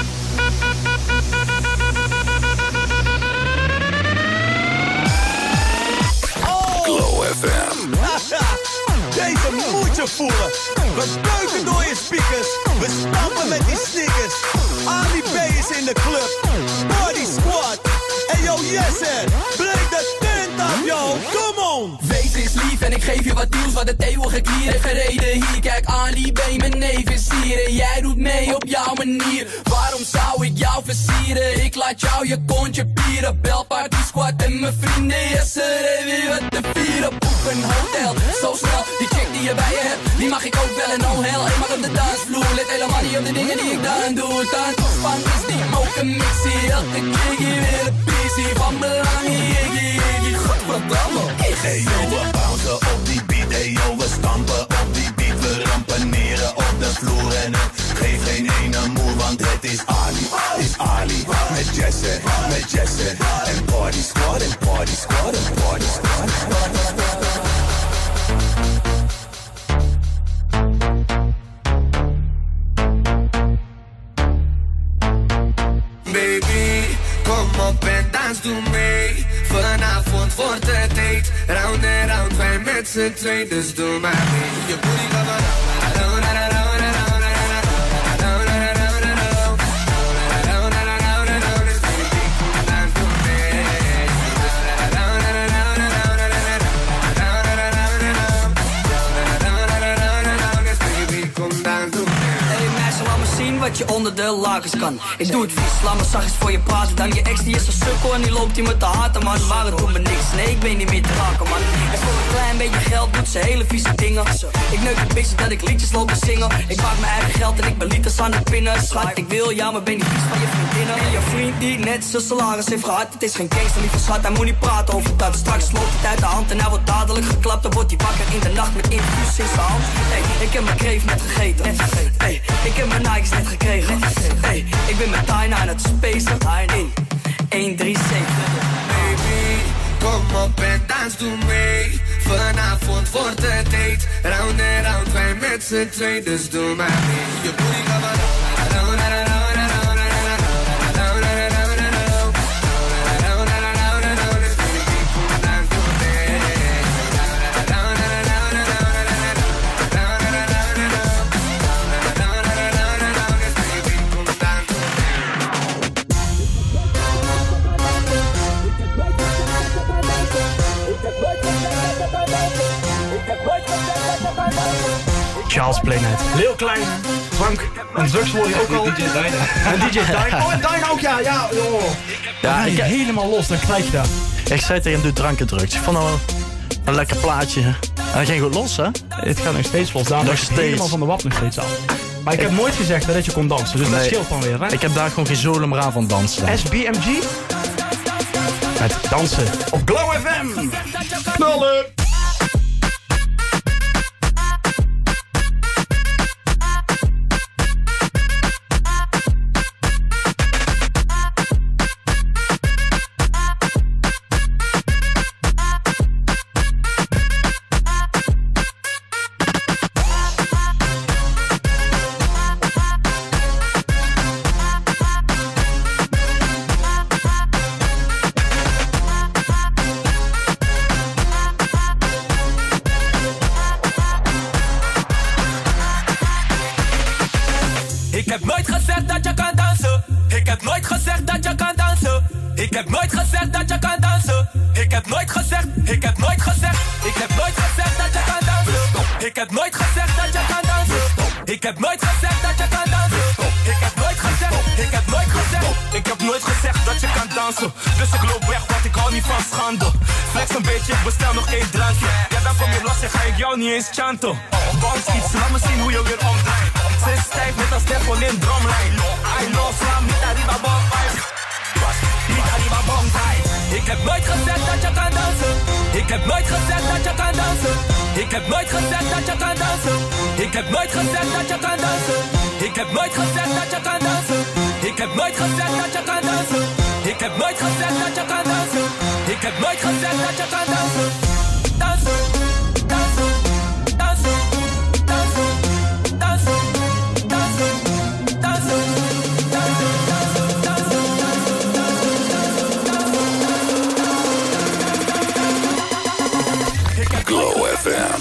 Oh. Glow F M. Deze moet je voelen. We buiken door je speakers. We stampen met die sneakers. Ali B is in de club. Party squad. En yo Jesse, breek de tent af, yo. Come on. Wees eens lief en ik geef je wat nieuws. Wat het eeuwige klier heeft gereden hier. Kijk, Ali B, mijn neef is hier. En jij doet mee op jouw manier. Waarom zou ik jou versieren? Ik laat jou je kontje pieren. Bel Party Squad en mijn vrienden. Yes, er is weer wat te vieren. Boek een hotel, zo snel. Die chick die je bij je hebt, die mag ik ook wel en oh hell. Ik mag op de dansvloer, let helemaal niet op de dingen die ik dan doe. Dan toch van is die moken mixie. Elke keer hier weer een pissie. Van belang, jiggy, jiggy. Godverdamme. Hey yo, we bouncen op die beat. Hey yo, we stampen op die beat. We rampaneren op de vloer en het geeft geen ene moer. Want het is Ali, is Ali. Met Jesse, met Jesse. En party squad, en party squad, en party squad. Party squad. Baby, kom op en dans doe mee. Vanavond wordt het date. Round en round, wij met z'n twee, dus doe maar mee. Je booty kan maar round, round, round, round, round, round, round, round, round, round, round, round, round, round, dus baby, kom dans doe mee. Round, round, round, round, round, round, round, round, round, dus baby, kom dans doe mee. Hey meisje, laat me zien wat je onder de lakens kan. Ik doe het vies, laat me zachtjes voor je praten. Dan je ex die is een sukkel en die loopt hier met de haten, man. Maar het doet me niks, nee ik ben niet meer te raken, man. En voor een klein beetje geld doet ze hele vieze dingen. Ik neuk een beetje dat ik liedjes loop te zingen. Ik maak mijn eigen geld en ik ben liters aan het pinnen. Schat, ik wil jou, maar ben niet vies van je vriendinnen. En je vriend die net zijn salaris heeft gehad. Het is geen gangster, lieve schat, hij moet niet praten over dat. Straks loopt het uit de hand en hij wordt dadelijk geklapt. Dan wordt hij wakker in de nacht met infuus in zijn hand. Hey, ik heb mijn kreef net gegeten. Hey, ik heb mijn Nike's net gekregen. Hey, ik ben met Tyna aan het spacen. In één drie zeven. Baby, kom op en dans doe mee. Vanavond wordt het date. Round en round, wij met z'n twee, dus doe maar mee. Je booty kan maar round, round, round, round, round, round, round, round, round, round, round, round, round, dus baby, kom dans doe mee. Round, round, round, round, round, round, round, round, round, round, dus baby, kom dans doe Charles Playnet. Leel Klein, Frank en Drugs hoor je ook al. En D J Dyna. En D J Dyna. Oh, en Dyna ook, ja. Ja, oh. Ja, ik ik- helemaal los, dan krijg je dat. Ik zei tegen hem, doe drank en drugs. Ik vond dat wel een lekker plaatje. En dat ging goed los, hè? Het gaat nog steeds los. Daarom Nog is het steeds. helemaal van de wap nog steeds af. Maar ik heb nooit gezegd dat je kon dansen, dus dat Nee, scheelt dan weer, hè? Ik heb daar gewoon geen zolen meer aan van dansen. S B M G? Met dansen op Glow F M. Knallen! Ik heb nooit gezegd dat je kan dansen. Ik heb nooit gezegd dat je kan dansen. Ik heb nooit gezegd dat je kan dansen. Ik heb nooit gezegd, ik heb nooit gezegd. Ik heb nooit gezegd dat je kan dansen. Ik heb nooit gezegd dat je kan dansen. Ik heb nooit gezegd dat je kan dansen. Ik heb nooit gezegd, ik heb nooit gezegd. Ik heb nooit gezegd dat je kan dansen. Dus ik loop weg, want ik hou niet van schande. Flex een beetje, ik bestel nog één drankje. Ja, dan kom je lastig, ga ik jou niet eens chanten. Bounce iets, laat me zien hoe je weer omdraait. Ze is stijf met een step van in drumlijn. I know slam, niet arriba bom vibe. Niet arriba bom vibe. Ik heb nooit gezegd dat je kan dansen. Ik heb nooit gezegd dat je kan dansen. Ik heb nooit gezegd dat je kan dansen. Ik heb nooit gezegd dat je kan dansen. Ik heb nooit gezegd dat je kan dansen. Ik heb nooit gezegd dat je kan dansen. Ik heb nooit gezegd dat je kan dansen. Ik heb nooit gezegd dat je kan dansen. Dansen, dansen, dansen, dansen, dansen, dansen, dansen, dansen, dansen, dansen. Glow F M.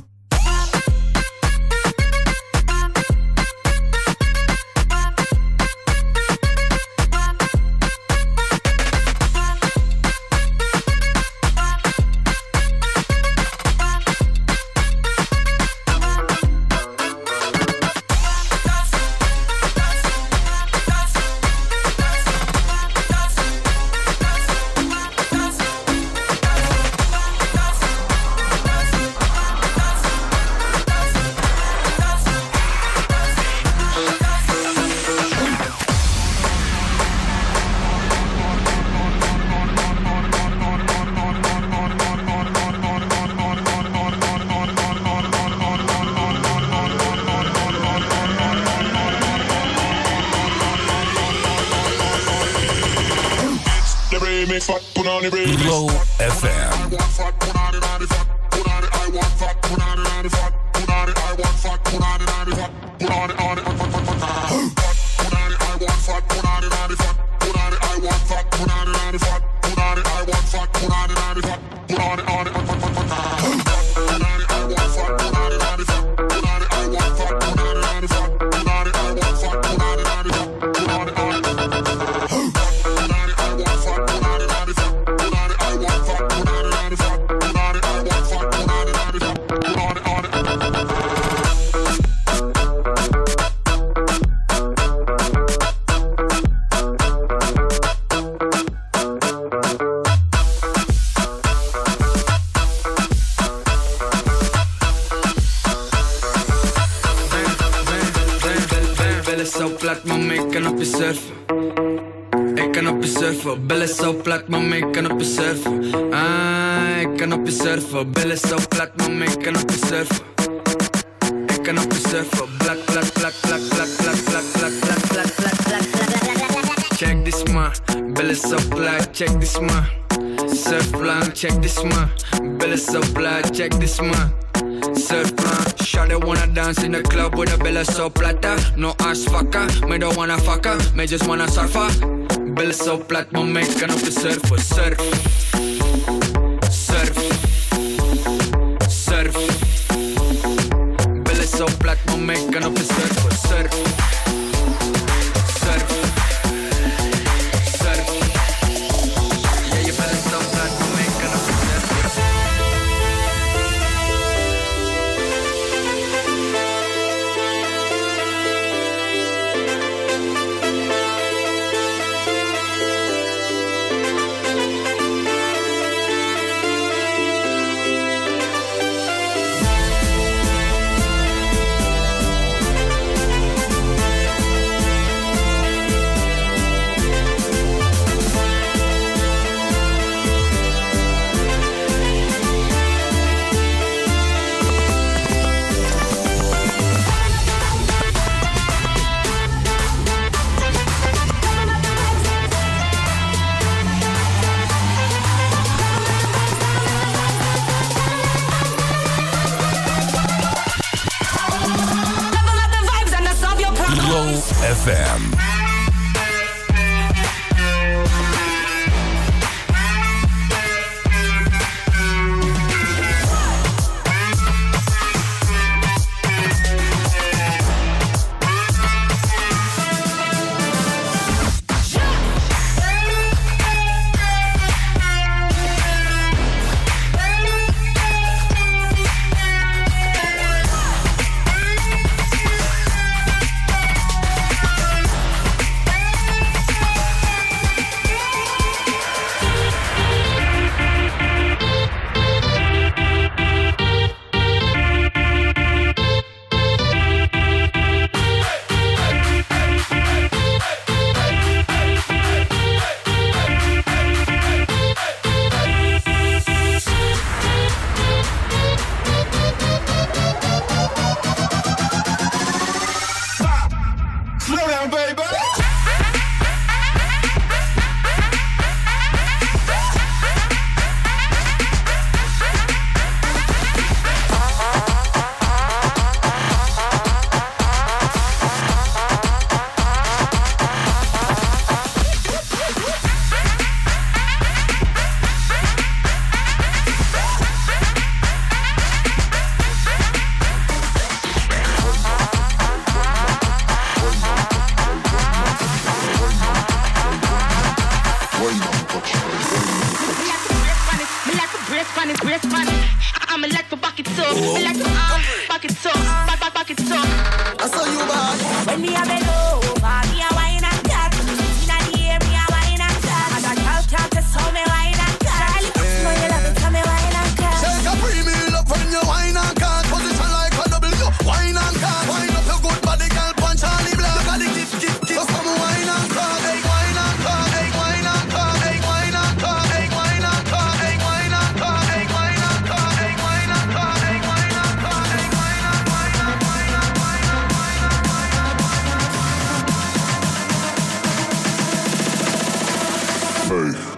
Glow F M. Billen zo plat, mama, ik kan op je surfen. Ah, ik kan op je surfen. Billen zo plat, mama, ik kan op je surfen. Ik kan op je surfen. Blak, blak, blak, blak, blak, blak, blak, blak, blak, blak, blak, blak. Check this ma, billen zo plat, check this ma. Surfplan, check this ma. Billen zo plat, check this ma. Surfplan, shawty wanna dance in the club with a billen so plata. No ass fucker, me don't wanna fucker, me just wanna surfer. Billen zo plat, mama, ik kan op je surfen. Surf, surf, surf. Billen zo plat, mama, ik kan op je surfen. Surf, surf, surf. Yeah, je billen zo plat, mama, ik kan op je surfen. F M. Me like to brace on it, brace on it. I'm like to back it up. Me like to uh, back it up, back, back, back it up. I saw you bad. When me a bend over, me a wine and cat. Inna the air, me a wine and cat. And a girl can't test how me wine and cat. Know you love it, tell me wine and cat. Take a pre-meal up when you wine and cat. Position like a W, wine and cat. Wine up your good body, girl, punch on the block. Look at the kick, kick, kick. So come wine and cat, hey, wine and cat, hey, wine and cat, hey, wine and cat, hey, wine and cat, hey, wine and cat, hey, wine and cat, hey, wine and cat, hey, wine and cat, hey, wine and wine and wine and wine and wine and wine and wine. Hey.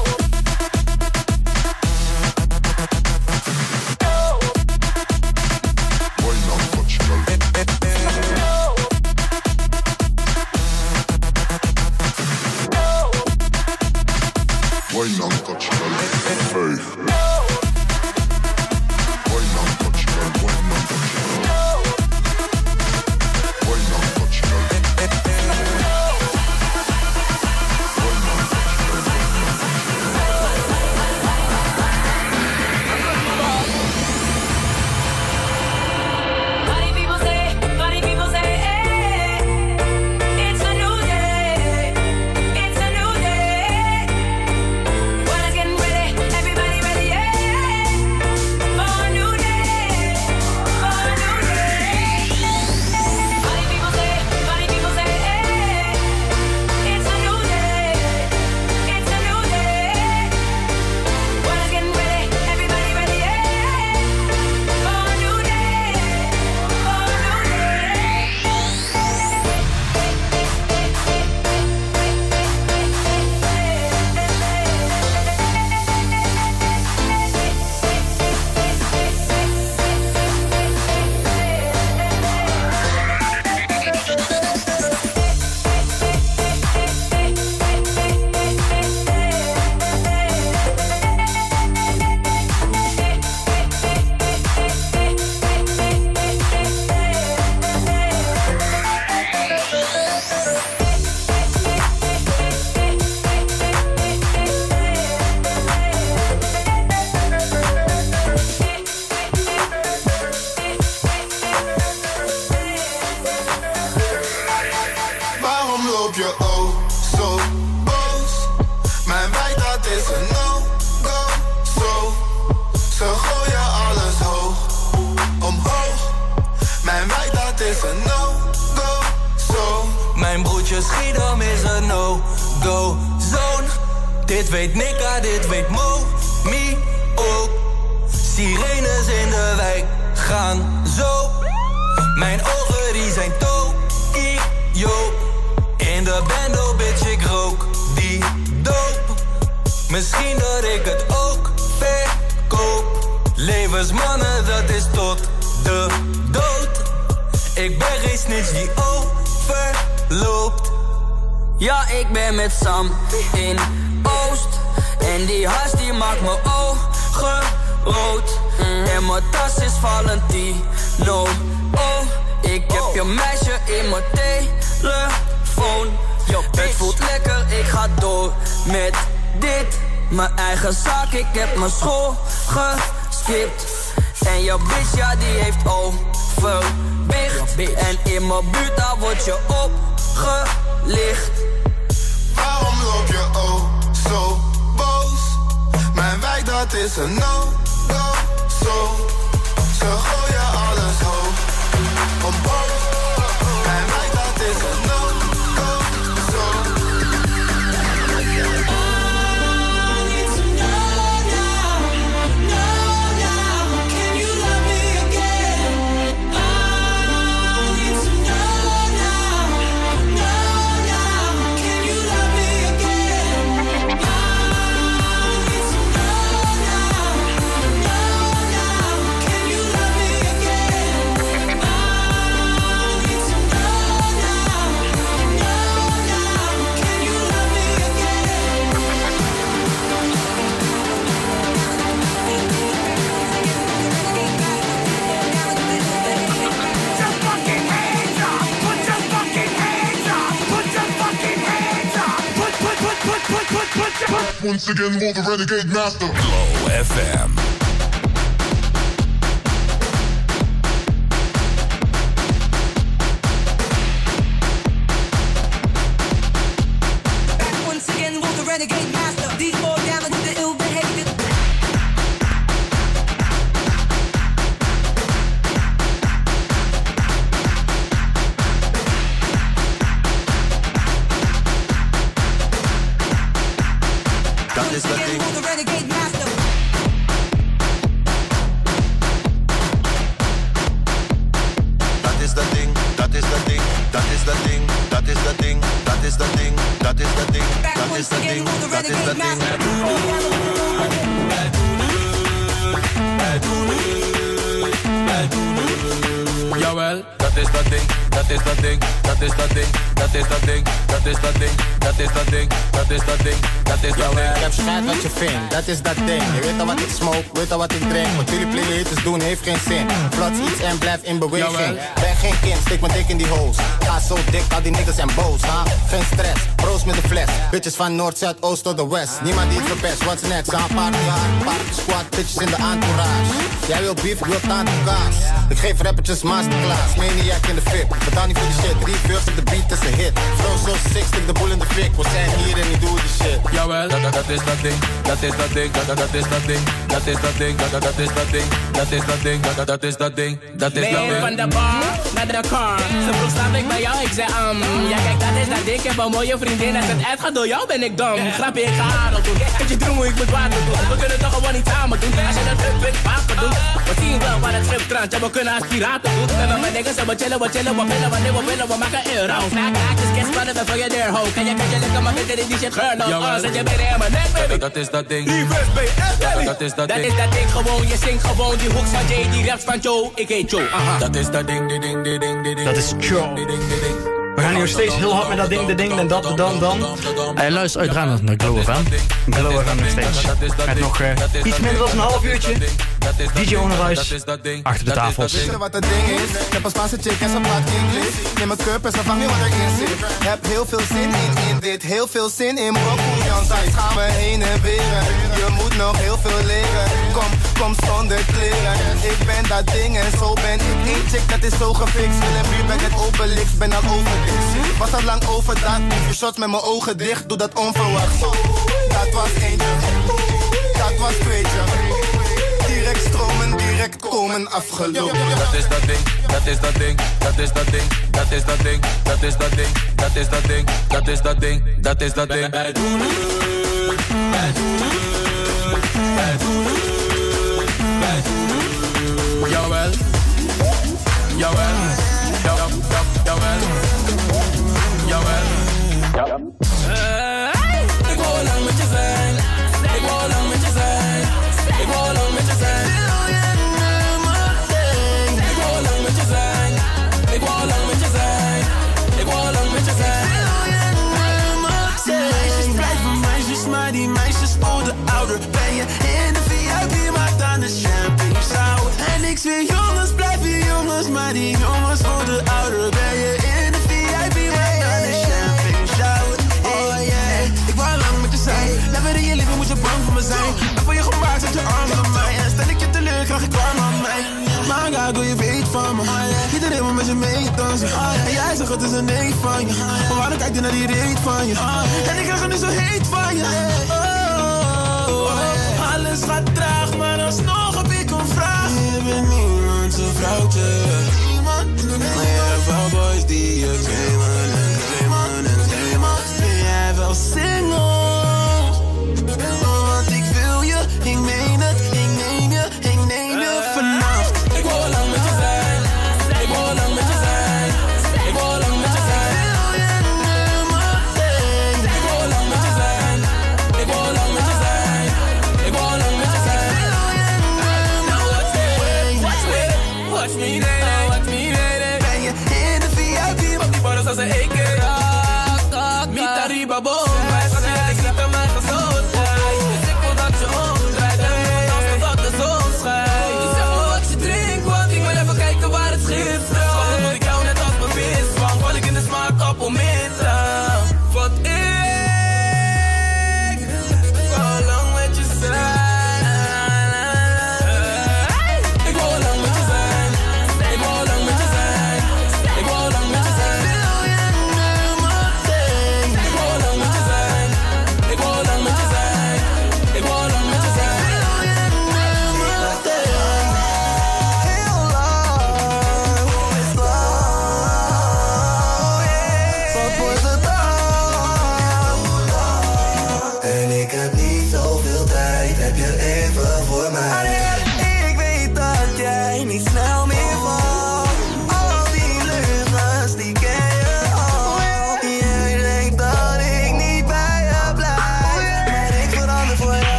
Wine and touch, girl. Hey. Wine and touch, girl. Wine and touch, girl. Wine and touch, girl. Wine and touch, Funny people say, funny people say, hey, it's a new day, it's a new day. World is getting ready, everybody ready, yeah, for a new day, for a new day. Funny people say, funny people say, hey, it's a new day, it's a new day. World is getting ready, everybody ready, yeah, for a new day, for a new day. Waarom loop je oh zo boos? Mijn wijk dat is een no-go zo. Ze gooien alles hoog, omhoog. Mijn wijk dat is een no-go zo. Mijn broertje Schiedam is een no-go zone. Dit weet Nika, dit weet Mo, Mi ook. Sirenes in de wijk gaan zo. Mijn ogen die zijn Tokio. In de bando, bitch, ik rook die dope. Misschien dat ik het ook verkoop. Levensmannen, dat is tot de dood. Ik ben geen snitch die overloopt. Ja, ik ben met Sam in Oost. En die hash die maakt mijn ogen rood. En mijn tas is Valentino. Oh, ik heb je meisje in mijn telefoon. Het voelt lekker, ik ga door met dit. Mijn eigen zaak, ik heb mijn school geskipt. En je bitch, ja, die heeft overwicht. En in mijn buurt, daar word je opgelicht. Waarom loop je oh zo boos? Mijn wijk dat is een no-go zo. Ze gooien alles hoog, omhoog. Mijn wijk dat is een no-go zo. Can you love me again? once again for the Renegade Master. Glow F M. Once again, will the renegade master. These more down to the ill behavior. Dat is dat ding. Will the renegade master. Dat is dat ding. Dat is dat ding. Dat is dat ding. Dat is dat ding. Dat is dat ding. Dat is dat ding. Dat is dat ding. Dat is dat ding. Jawel, dat is dat ding, dat is dat ding, dat is dat ding, dat is dat ding, dat is dat ding, dat is dat ding, dat is dat ding, dat is dat ding. Ik heb schijt wat je vindt, dat is dat ding. Je weet al wat ik smoke, weet al wat ik drink. Wat jullie playlists doen heeft geen zin. Plots iets en blijf in beweging. Ben geen kind, steek mijn dik in die hoes. Ga zo dik, al die niggas zijn boos, ha? Geen stress, proost met de fles. Bitches van Noord, Zuid, Oost tot de West. Niemand die het verpest, what's next? Aan party hard, party squad, bitches in de entourage. Jij wil beef, ik wil kaas. Ik geef rappertjes masterclass, maniac in de fit. Betaal niet voor die shit, drie verse op de beat is een hit. Flow zo sick, stik de boel in de fik. We zijn hier en ik doe die shit. Jawel, dat, dat, dat is dat ding, dat is dat ding, dat, dat, dat is dat ding, dat is dat ding, dat, dat, dat is dat ding, dat is dat ding, dat, dat, dat is dat ding, dat is dat ding. Van de bar naar de car. Ze vroeg slaap ik bij jou, ik zei um. Ja kijk dat is dat ding, ik heb een mooie vriendin. Als het uitgaat door jou ben ik dom. Grapje, ik ga adel doen. Weet je droom hoe ik moet water doen. We kunnen toch gewoon niet samen doen. Als je dat druk vindt, vaker doen. We zien wel waar het schip strandt, ja we kunnen als piraten doen. We hebben mijn niggas en we chillen, we chillen, we pillen, wanneer we willen, we maken euro. Snack, snack, just get started before you're there, ho. Kan je kan je lekker maar weten dat die shit geurt nog. Oh, zet je weer in mijn nek, baby. Dat is dat ding. Reverse, baby. Dat is dat Dat ding. is dat ding gewoon, je zingt gewoon die hooks van Jay, die raps van Joe. Ik heet Joe, aha. Dat is dat ding, die ding, die ding, die ding. Dat is Joe. We gaan hier steeds heel hard met dat ding, de ding en dat, de dan, dan. Hij luistert uiteraard naar Glow F M. Glow F M nog steeds. Met nog uh, iets minder dan een half uurtje. D J Onderwijs, achter de tafels. Weet je wat het ding is? Ik heb een Spaanse chick en ze praat Engels. Neem een cup en ze vangt niet wat erin zit. Heb heel veel zin in, in dit, heel veel zin in broccoli. Zij gaan we heen en weren. Je moet nog heel veel leren. Kom, kom zonder kleren. Ik ben dat ding en zo ben ik. Eén chick dat is zo gefixt. Wil een buur bij het Obelix, ben al over dit. Was al lang over dat. Je shots met mijn ogen dicht, doe dat onverwacht. Dat was eentje, dat was tweetje. Direct stromen, direct komen, afgelopen. Dat is dat ding, dat is dat ding, dat is dat ding, dat is dat ding, dat is dat ding, dat is dat ding, dat is dat ding, dat is dat ding. Wij doen het, wij doen het, wij doen het, wij doen het. Jawel, jawel, jawel, jawel, jawel. Ik wil lang met je zijn, ik wil lang met je zijn, ik wil lang met je zijn. Ik wil lang met je zijn, ik wil lang met je zijn, ik wil lang met je zijn. Meisjes blijven meisjes, maar die meisjes worden ouder. Ben je in de V I P, maar dan is champagne sour. En ik zweer jongens blijven jongens, maar die jongens worden ouder. Ben je in de V I P, maar dan is champagne shower. Oh yeah, ik wou lang met je zijn. Never in je leven moet je bang voor me zijn. Ben voor je gemaakt, zet je armen om mij. En stel ik je teleur, krijg ik warm aan mij. Maar gago, je weet van me. Iedereen wil met je meedansen. En jij zegt het is een nee van je. Maar waarom kijk je naar die reet van je? En ik krijg er nu zo heet van je. Oh, oh, oh. Alles gaat traag, maar alsnog heb ik een vraag. Je bent niemand zijn vrouwtje. Maar je hebt wel boys die je claimen en claimen en claimen. Ben jij wel single? Want ik wil je, ik meen het, ik neem je, ik neem je vannacht. Ik wil lang met je zijn, ik wil lang met je zijn, ik wil lang met je zijn. Ik wil lang met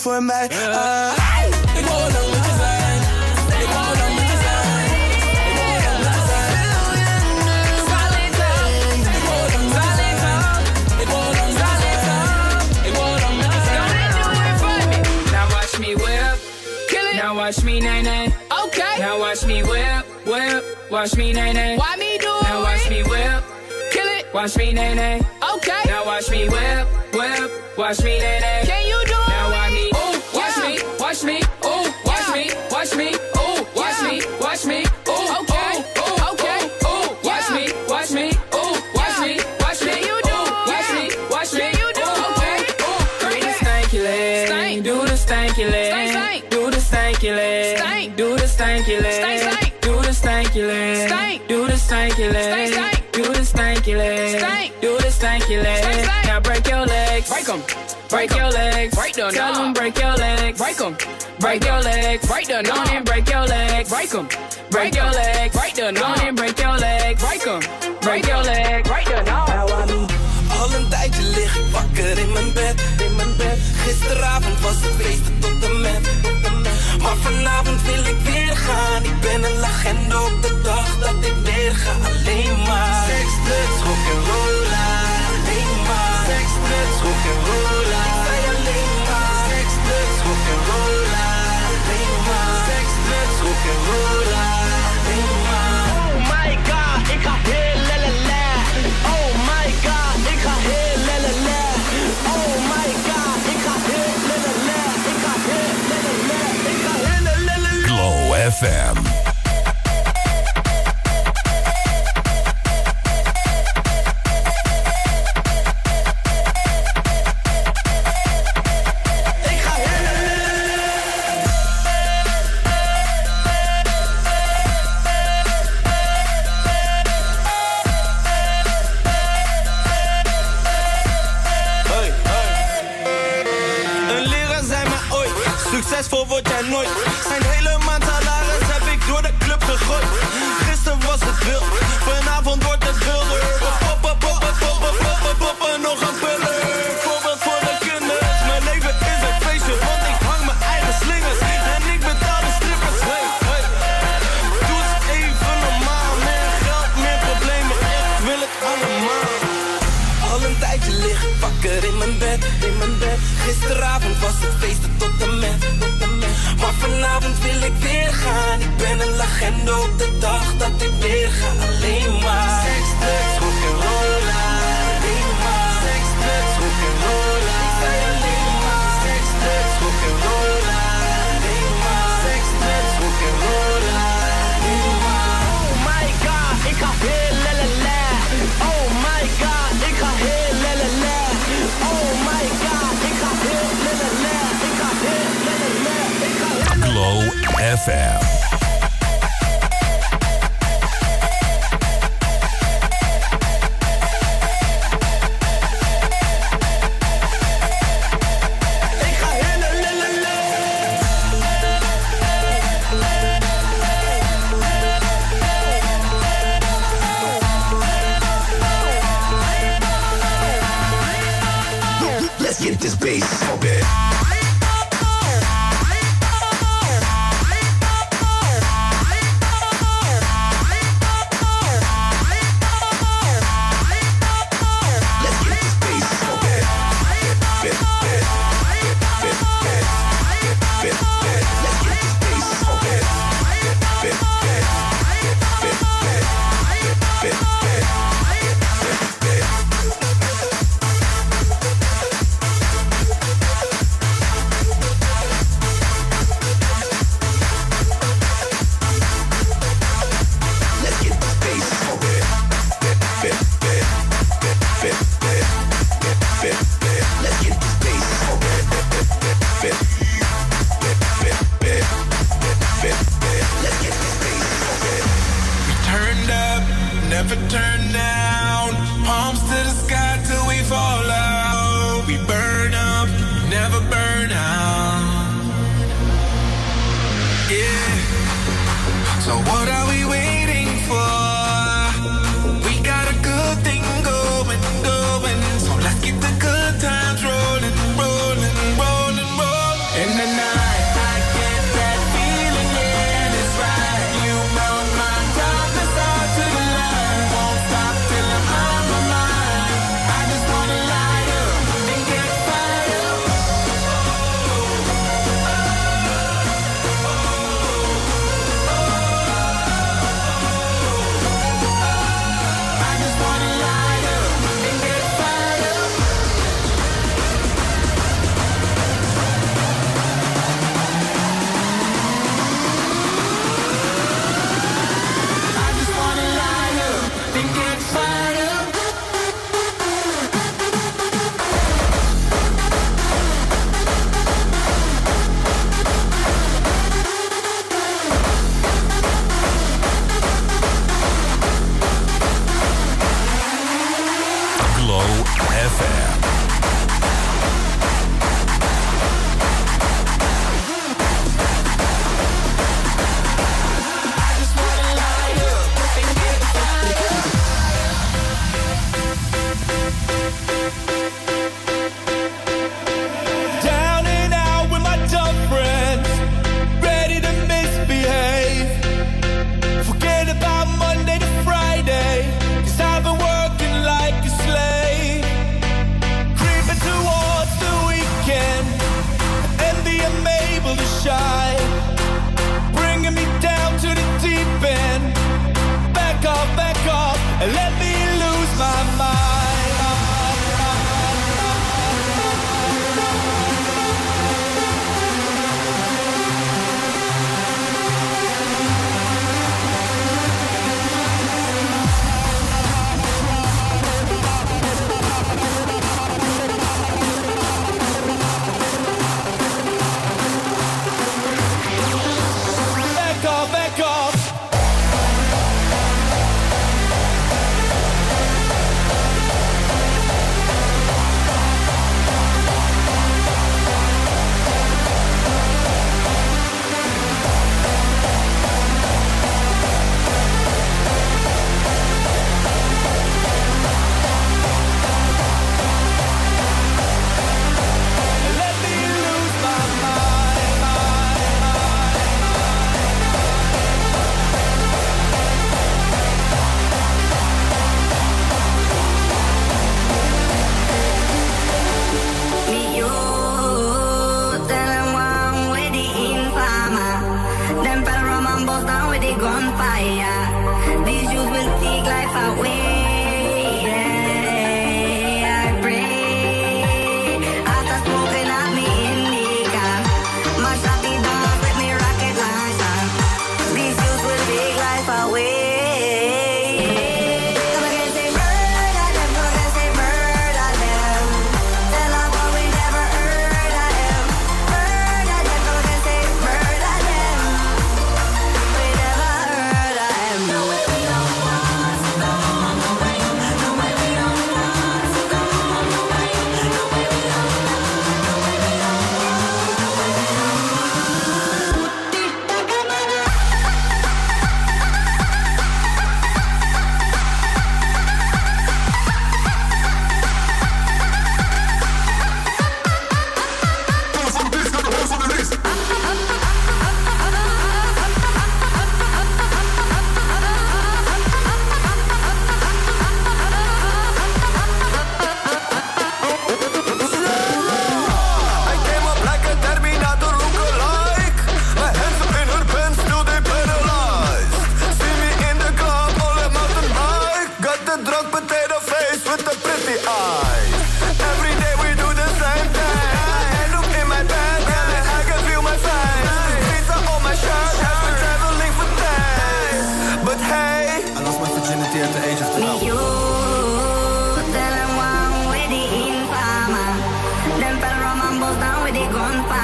voor mij. Ah. Ik wou lang met je zijn. Ik wou lang met je zijn. Ik wou lang met je zijn. Ik wou lang met je zijn. Ik wou lang met je zijn. Ik wou lang met je zijn. Now watch me whip. Kill it. Now watch me nay nay. Okay. Now watch me whip, whip. Watch me nay nay. Why me do it? Now watch me whip. Kill it. Watch me nay nay. Okay. Now watch me whip, whip. Watch me nay nay. Can you do it? Now watch me. Ooh, watch me. Watch me. Ooh, watch me. Watch me. Ooh, watch me. Watch me. Ooh, okay. Ooh, okay. Ooh, watch me. Watch me. Ooh, watch me. Watch me. You do. Watch me. Watch me. You do. Okay. Ooh, do the stanky leg. Stank. Do the stanky leg. Stank. Do the stanky leg. Stank. Do the stanky leg. Stank. Do the stanky leg. Stank. Do the stanky leg. Stank. Do the stanky leg. Stank. Do the stanky leg. Now break your legs. Break 'em. Break your legs. Break the Tell them break your legs. Break 'em. Break your legs. Break the knob and break your legs. Break 'em. Break your legs. Break the knob and break your legs. Break 'em. Break your legs. Break the knob. Now I mean, al een tijdje lig ik wakker in mijn bed, in mijn bed. Gisteravond was het feesten tot de met, tot de met. Maar vanavond wil ik weer gaan. Ik ben een legende op de dag dat ik weer ga. Alleen maar seks, drugs, rock'n'rolla. Alleen maar seks, drugs, rock'n'rolla. Ik zei alleen maar seks, drugs, rock'n'rolla. Alleen maar seks, drugs, rock'n'rolla. Alleen maar. Oh my god, ik ga heel lelele. Oh my god, ik ga heel lelele. Oh my god, ik ga heel lelele. Ik ga heel lelele. Ik ga heel lelele. Glow F M. Succesvol word jij nooit. Zijn hele maand salaris heb ik door de club gegooid. Gisteren was het wild, vanavond wordt het wilder. We poppen, poppen, poppen, poppen, poppen, nog een puller. Voorbeeld voor de kinders, mijn leven is een feestje. Want ik hang mijn eigen slingers en ik betaal de strippers. Hey, hey. Doe eens even normaal, meer geld, meer problemen. Ik wil het allemaal. Al een tijdje lig ik wakker in mijn bed, in mijn bed. Gisteravond was het feesten tot de met, tot de met. Maar vanavond wil ik weer gaan. Ik ben een legende op de dag dat ik weer ga. Alleen maar seks, drugs, rock'n'rolla. Alleen maar seks, drugs, rock'n'rolla. Ik zei alleen maar seks, drugs, rock'n'rolla. Alleen maar seks, drugs, rock'n'rolla. Alleen maar. Oh my god, ik ga heel lelele. Oh my god, ik ga heel lelele. Oh my god, ik ga heel lelele. Ik ga heel lelele. Ik ga heel lelele. Glow F M. Let's get this bass up it. never turn down. Palms to the sky till we fall out. We burn up, never burn out. Yeah. So what are we waiting for? We got a good thing going, going. So let's keep the good times rolling, rolling, rolling, rolling.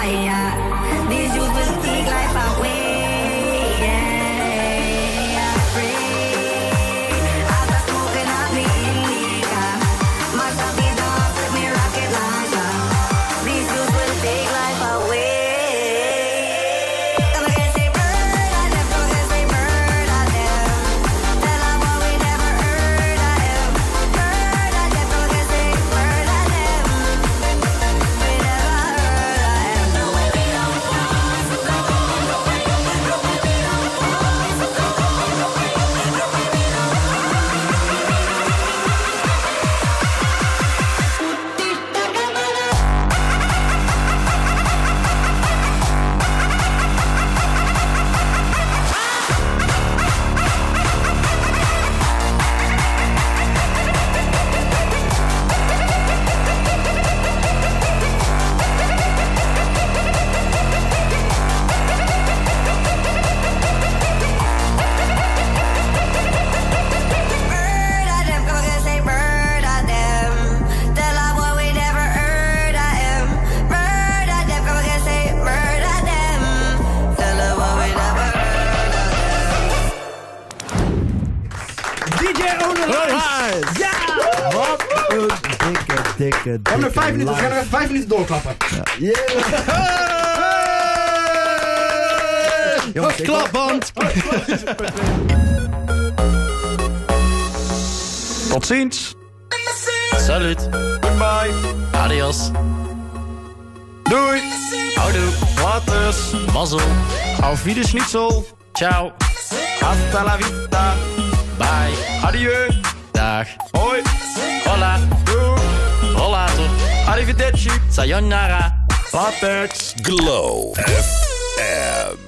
yeah. These youths will take life away, yeah. Free, after smoking up me indica, must have been off with me rocket launcher. These youths will take life away. Come again, say murder them, come again, say murder them. Tell them what we never heard of them. Murder them, come again, say murder them. We never heard of them. No way we don't want to go. No way, no way we don't want to go. No way, no way we Murder them, come again, say murder them. Tell them what we never heard of them. Murder them, come again, say murder them. Tell them what we never heard of them. D J Onelife! Ja! Wat een dikke, dikke, dikke. We hebben nog vijf minuten, we gaan live. nog even vijf minuten doorklappen. Yeah. Jongens, ik Klapband! Tot ziens! Salut. Goodbye! Adios. Doei! Houdoe. Laters! Mazzel. Auf Wiederschnitzel! Ciao. Hasta la vista! Bye. Adieu! Dag. Hoi! Hola. Doei! Rollator. Arrivederci! Sayonara. Latex! Glow F M.